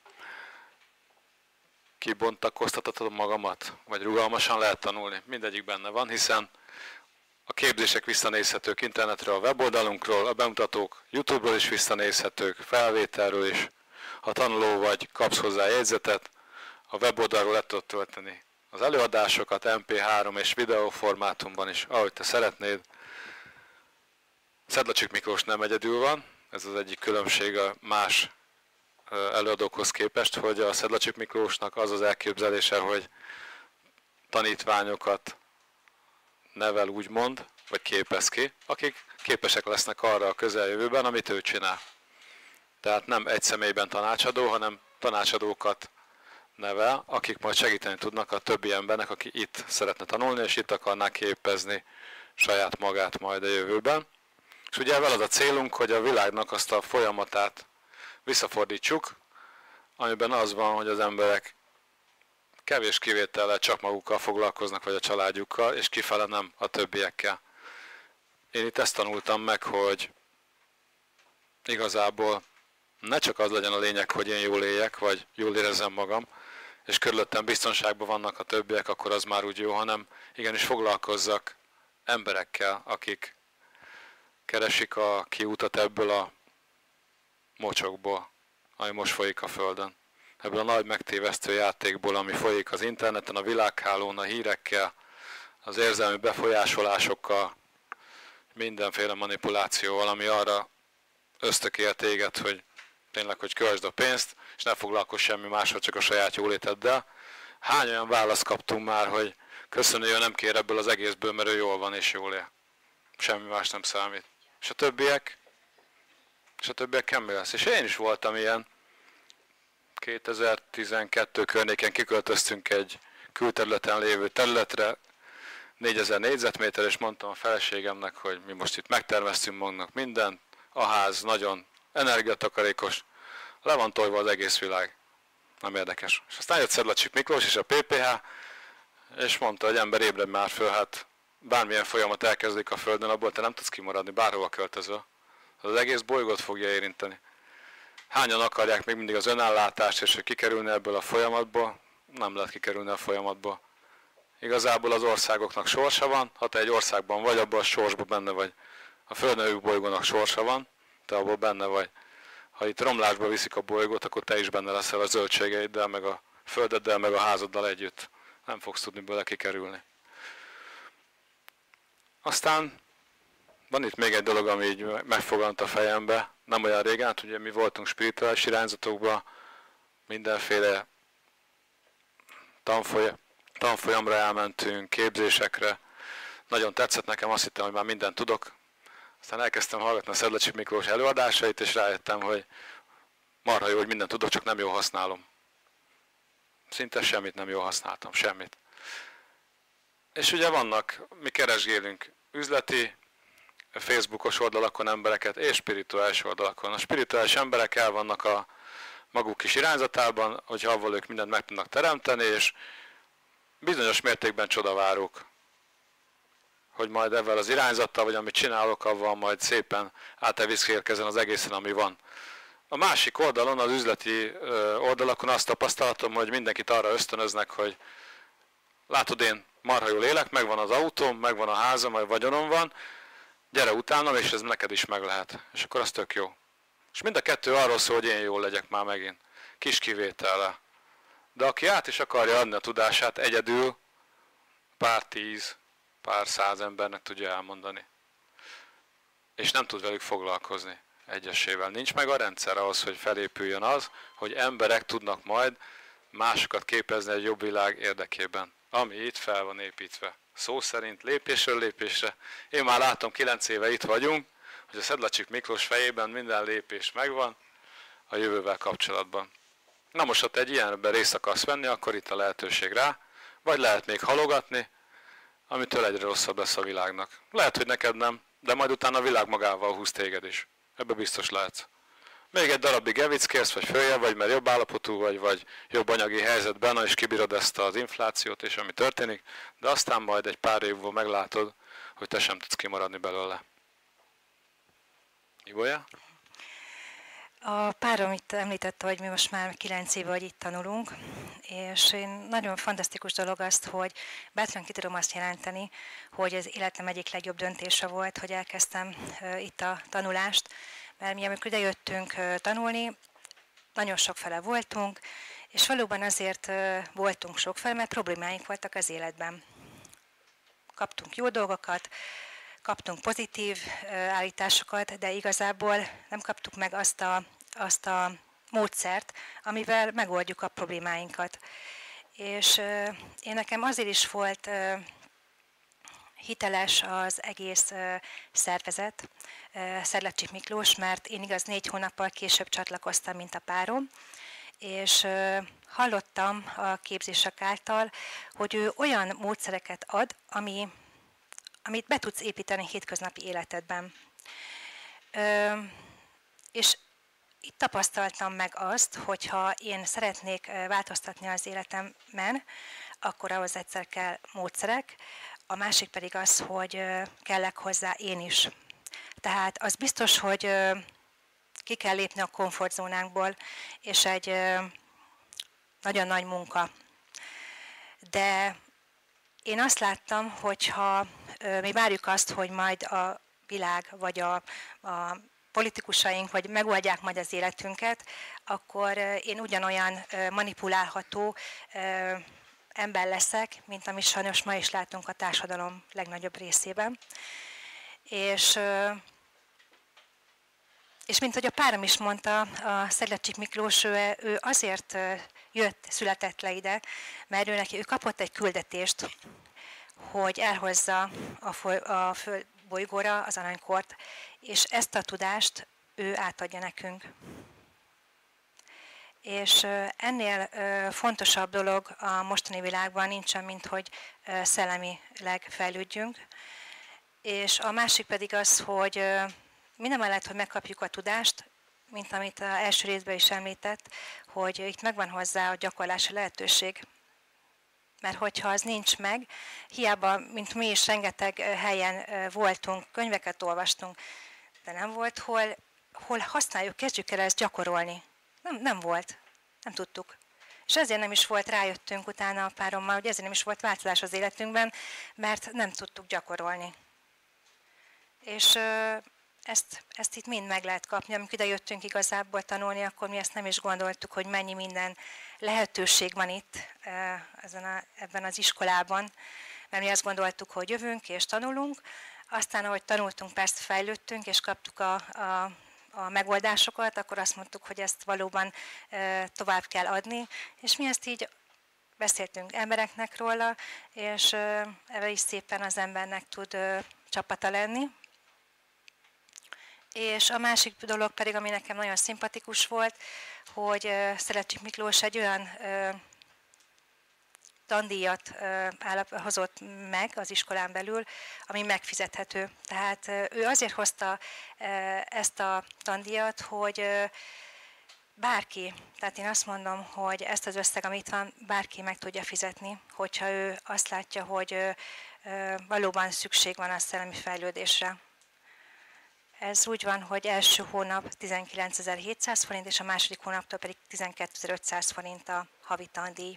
[SPEAKER 2] kibontakoztathatom magamat, vagy rugalmasan lehet tanulni. Mindegyik benne van, hiszen a képzések visszanézhetők internetről, a weboldalunkról, a bemutatók YouTube-ról is visszanézhetők, felvételről is. Ha tanuló vagy, kapsz hozzá jegyzetet, a weboldalról le tudod tölteni az előadásokat em pé három és videó formátumban is, ahogy te szeretnéd. Szedlacsik Miklós nem egyedül van, ez az egyik különbség a más előadókhoz képest, hogy a Szedlacsik Miklósnak az az elképzelése, hogy tanítványokat nevel úgymond, vagy képez ki, akik képesek lesznek arra a közeljövőben, amit ő csinál. Tehát nem egy személyben tanácsadó, hanem tanácsadókat nevel, akik majd segíteni tudnak a többi embernek, aki itt szeretne tanulni, és itt akarná képezni saját magát majd a jövőben. És ugye ezzel az a célunk, hogy a világnak azt a folyamatát visszafordítsuk, amiben az van, hogy az emberek kevés kivétellel csak magukkal foglalkoznak, vagy a családjukkal, és kifele nem a többiekkel. Én itt ezt tanultam meg, hogy igazából ne csak az legyen a lényeg, hogy én jól éljek, vagy jól érezzem magam, és körülöttem biztonságban vannak a többiek, akkor az már úgy jó, hanem igenis foglalkozzak emberekkel, akik keresik a kiútat ebből a mocsokból, ami most folyik a Földön. Ebből a nagy megtévesztő játékból, ami folyik az interneten, a világhálón, a hírekkel, az érzelmi befolyásolásokkal, mindenféle manipulációval, ami arra ösztökél téged, hogy tényleg, hogy költsd a pénzt, és ne foglalkozz semmi másról, csak a saját jóléteddel. Hány olyan választ kaptunk már, hogy köszönő, nem kér ebből az egészből, mert ő jól van és jól él. Semmi más nem számít. És a többiek? És a többiek mi lesz? És én is voltam ilyen. kétezer-tizenkettő környéken kiköltöztünk egy külterületen lévő területre, négyezer négyzetméter, és mondtam a feleségemnek, hogy mi most itt megterveztünk magunknak mindent, a ház nagyon energiatakarékos, le van tojva az egész világ. Nem érdekes. És aztán jött Szedlacsik Miklós és a pé pé há, és mondta, hogy ember, ébredj már föl, hát bármilyen folyamat elkezdik a Földön, abból te nem tudsz kimaradni, bárhova költözöl. Az egész bolygót fogja érinteni. Hányan akarják még mindig az önellátást, és hogy kikerülni ebből a folyamatból? Nem lehet kikerülni a folyamatból. Igazából az országoknak sorsa van, ha te egy országban vagy, abban a sorsban benne vagy. A Földnevű bolygónak sorsa van, te abból benne vagy. Ha itt romlásba viszik a bolygót, akkor te is benne leszel a zöldségeiddel, meg a földeddel, meg a házaddal együtt. Nem fogsz tudni bele kikerülni. Aztán van itt még egy dolog, ami így megfogant a fejembe. Nem olyan régen, hát ugye mi voltunk spirituális irányzatokban, mindenféle tanfolyam, tanfolyamra elmentünk, képzésekre. Nagyon tetszett nekem, azt hittem, hogy már mindent tudok. Aztán elkezdtem hallgatni a Szedlacsik Miklós előadásait, és rájöttem, hogy marha jó, hogy mindent tudok, csak nem jól használom. Szinte semmit nem jól használtam, semmit. És ugye vannak, mi keresgélünk üzleti, Facebookos oldalakon embereket, és spirituális oldalakon. A spirituális emberek el vannak a maguk kis irányzatában, hogy avval ők mindent meg tudnak teremteni, és bizonyos mértékben csodavárók, hogy majd ezzel az irányzattal, vagy amit csinálok, avval majd szépen átviszkérkezzen az egészen, ami van. A másik oldalon, az üzleti oldalakon azt tapasztalatom, hogy mindenkit arra ösztönöznek, hogy látod, én marha jól élek, megvan az autóm, megvan a házam, vagy vagyonom van, gyere utánam, és ez neked is meg lehet. És akkor az tök jó. És mind a kettő arról szól, hogy én jól legyek már megint. Kis kivétellel. De aki át is akarja adni a tudását egyedül, pár tíz, pár száz embernek tudja elmondani. És nem tud velük foglalkozni egyesével. Nincs meg a rendszer ahhoz, hogy felépüljön az, hogy emberek tudnak majd másokat képezni egy jobb világ érdekében. Ami itt fel van építve. Szó szerint lépésről lépésre. Én már látom, kilenc éve itt vagyunk, hogy a Szedlacsik Miklós fejében minden lépés megvan a jövővel kapcsolatban. Na most, ha te egy ilyenben részt akarsz venni, akkor itt a lehetőség rá, vagy lehet még halogatni, amitől egyre rosszabb lesz a világnak. Lehet, hogy neked nem, de majd utána a világ magával húz téged is. Ebbe biztos lehetsz. Még egy darabig evickélsz, vagy följebb vagy, mert jobb állapotú vagy, vagy jobb anyagi helyzetben, és kibírod ezt az inflációt, és ami történik, de aztán majd egy pár év múlva meglátod, hogy te sem tudsz kimaradni belőle. Ibolya?
[SPEAKER 1] A párom itt említette, hogy mi most már kilenc éve, hogy itt tanulunk, és én nagyon fantasztikus dolog azt, hogy bátran ki tudom azt jelenteni, hogy az életem egyik legjobb döntése volt, hogy elkezdtem itt a tanulást, mert mi amikor idejöttünk tanulni, nagyon sokfele voltunk, és valóban azért voltunk sokfele, mert problémáink voltak az életben. Kaptunk jó dolgokat, kaptunk pozitív állításokat, de igazából nem kaptuk meg azt a, azt a módszert, amivel megoldjuk a problémáinkat. És én nekem azért is volt hiteles az egész szervezet, Szedlacsik Miklós, mert én igaz négy hónappal később csatlakoztam, mint a párom, és hallottam a képzések által, hogy ő olyan módszereket ad, ami, amit be tudsz építeni hétköznapi életedben. És itt tapasztaltam meg azt, hogyha én szeretnék változtatni az életemben, akkor ahhoz egyszer kell módszerek, a másik pedig az, hogy kellek hozzá én is. Tehát az biztos, hogy ki kell lépni a komfortzónánkból, és egy nagyon nagy munka. De én azt láttam, hogyha mi várjuk azt, hogy majd a világ vagy a, a politikusaink vagy megoldják majd az életünket, akkor én ugyanolyan manipulálható ember leszek, mint amit sajnos ma is látunk a társadalom legnagyobb részében. És, és mint hogy a párom is mondta, a Szedlacsik Miklós, ő, ő azért jött, született le ide, mert ő, neki, ő kapott egy küldetést, hogy elhozza a, foly, a földbolygóra az aranykort, és ezt a tudást ő átadja nekünk. És ennél fontosabb dolog a mostani világban nincsen, mint hogy szellemileg fejlődjünk. És a másik pedig az, hogy minden mellett, hogy megkapjuk a tudást, mint amit az első részben is említett, hogy itt megvan hozzá a gyakorlási lehetőség. Mert hogyha az nincs meg, hiába, mint mi is rengeteg helyen voltunk, könyveket olvastunk, de nem volt, hol, hol használjuk, kezdjük el ezt gyakorolni. Nem, nem volt, nem tudtuk. És ezért nem is volt, rájöttünk utána a párommal, hogy ezért nem is volt változás az életünkben, mert nem tudtuk gyakorolni. És ezt, ezt itt mind meg lehet kapni. Amikor ide jöttünk igazából tanulni, akkor mi ezt nem is gondoltuk, hogy mennyi minden lehetőség van itt ezen a, ebben az iskolában. Mert mi azt gondoltuk, hogy jövünk és tanulunk, aztán ahogy tanultunk, persze fejlődtünk, és kaptuk a, a, a megoldásokat, akkor azt mondtuk, hogy ezt valóban tovább kell adni, és mi ezt így beszéltünk embereknek róla, és ebben is szépen az embernek tud csapata lenni. És a másik dolog pedig, ami nekem nagyon szimpatikus volt, hogy uh, Szedlacsik Miklós egy olyan uh, tandíjat uh, hozott meg az iskolán belül, ami megfizethető. Tehát uh, ő azért hozta uh, ezt a tandíjat, hogy uh, bárki, tehát én azt mondom, hogy ezt az összeg, amit van, bárki meg tudja fizetni, hogyha ő azt látja, hogy uh, uh, valóban szükség van a szellemi fejlődésre. Ez úgy van, hogy első hónap tizenkilencezer-hétszáz forint, és a második hónaptól pedig tizenkétezer-ötszáz forint a havi tandíj.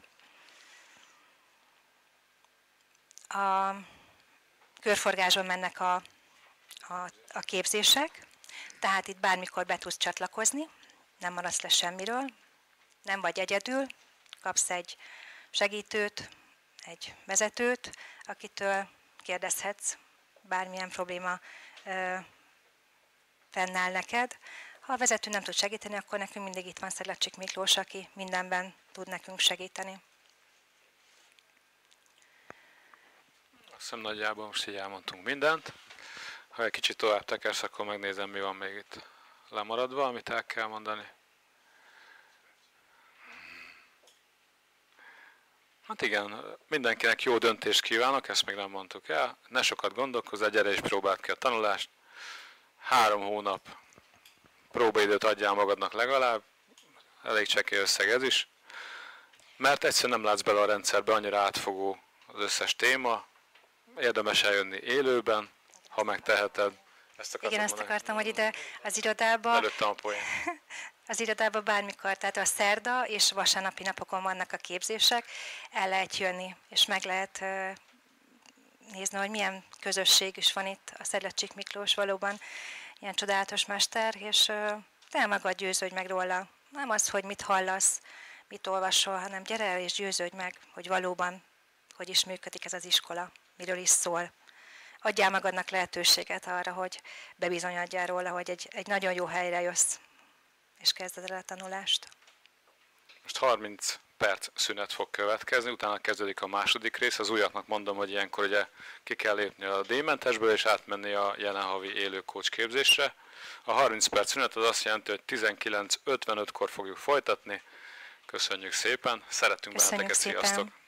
[SPEAKER 1] A körforgásban mennek a, a, a képzések, tehát itt bármikor be tudsz csatlakozni, nem maradsz le semmiről, nem vagy egyedül, kapsz egy segítőt, egy vezetőt, akitől kérdezhetsz bármilyen probléma fennáll neked. Ha a vezető nem tud segíteni, akkor nekünk mindig itt van Szedlacsik Miklós, aki mindenben tud nekünk segíteni.
[SPEAKER 2] Azt hiszem nagyjából most így elmondtunk mindent. Ha egy kicsit tovább tekersz, akkor megnézem, mi van még itt lemaradva, amit el kell mondani. Hát igen, mindenkinek jó döntést kívánok, ezt még nem mondtuk el. Ne sokat gondolkozzál, gyere és próbáld ki a tanulást. Három hónap próbaidőt adjál magadnak legalább, elég csekély összeg ez is, mert egyszerűen nem látsz bele a rendszerbe, annyira átfogó az összes téma, érdemes eljönni élőben, ha megteheted. Ezt
[SPEAKER 1] Igen, ezt akartam, hogy ide az irodába,
[SPEAKER 2] előttem a poén.
[SPEAKER 1] Az irodába bármikor, tehát a szerda és vasárnapi napokon vannak a képzések, el lehet jönni, és meg lehet nézni, hogy milyen közösség is van itt. A Szedlacsik Miklós valóban ilyen csodálatos mester, és te magad győződj meg róla. Nem az, hogy mit hallasz, mit olvasol, hanem gyere el és győződj meg, hogy valóban hogy is működik ez az iskola, miről is szól. Adjál magadnak lehetőséget arra, hogy bebizonyodjál róla, hogy egy, egy nagyon jó helyre jössz, és kezded el a tanulást.
[SPEAKER 2] Most harminc perc szünet fog következni, utána kezdődik a második rész. Az újaknak mondom, hogy ilyenkor ugye ki kell lépni a D-mentesből és átmenni a jelen havi élő coach képzésre. A harminc perc szünet az azt jelenti, hogy tizenkilenc ötvenötkor fogjuk folytatni. Köszönjük szépen, szeretünk benneteket, sziasztok!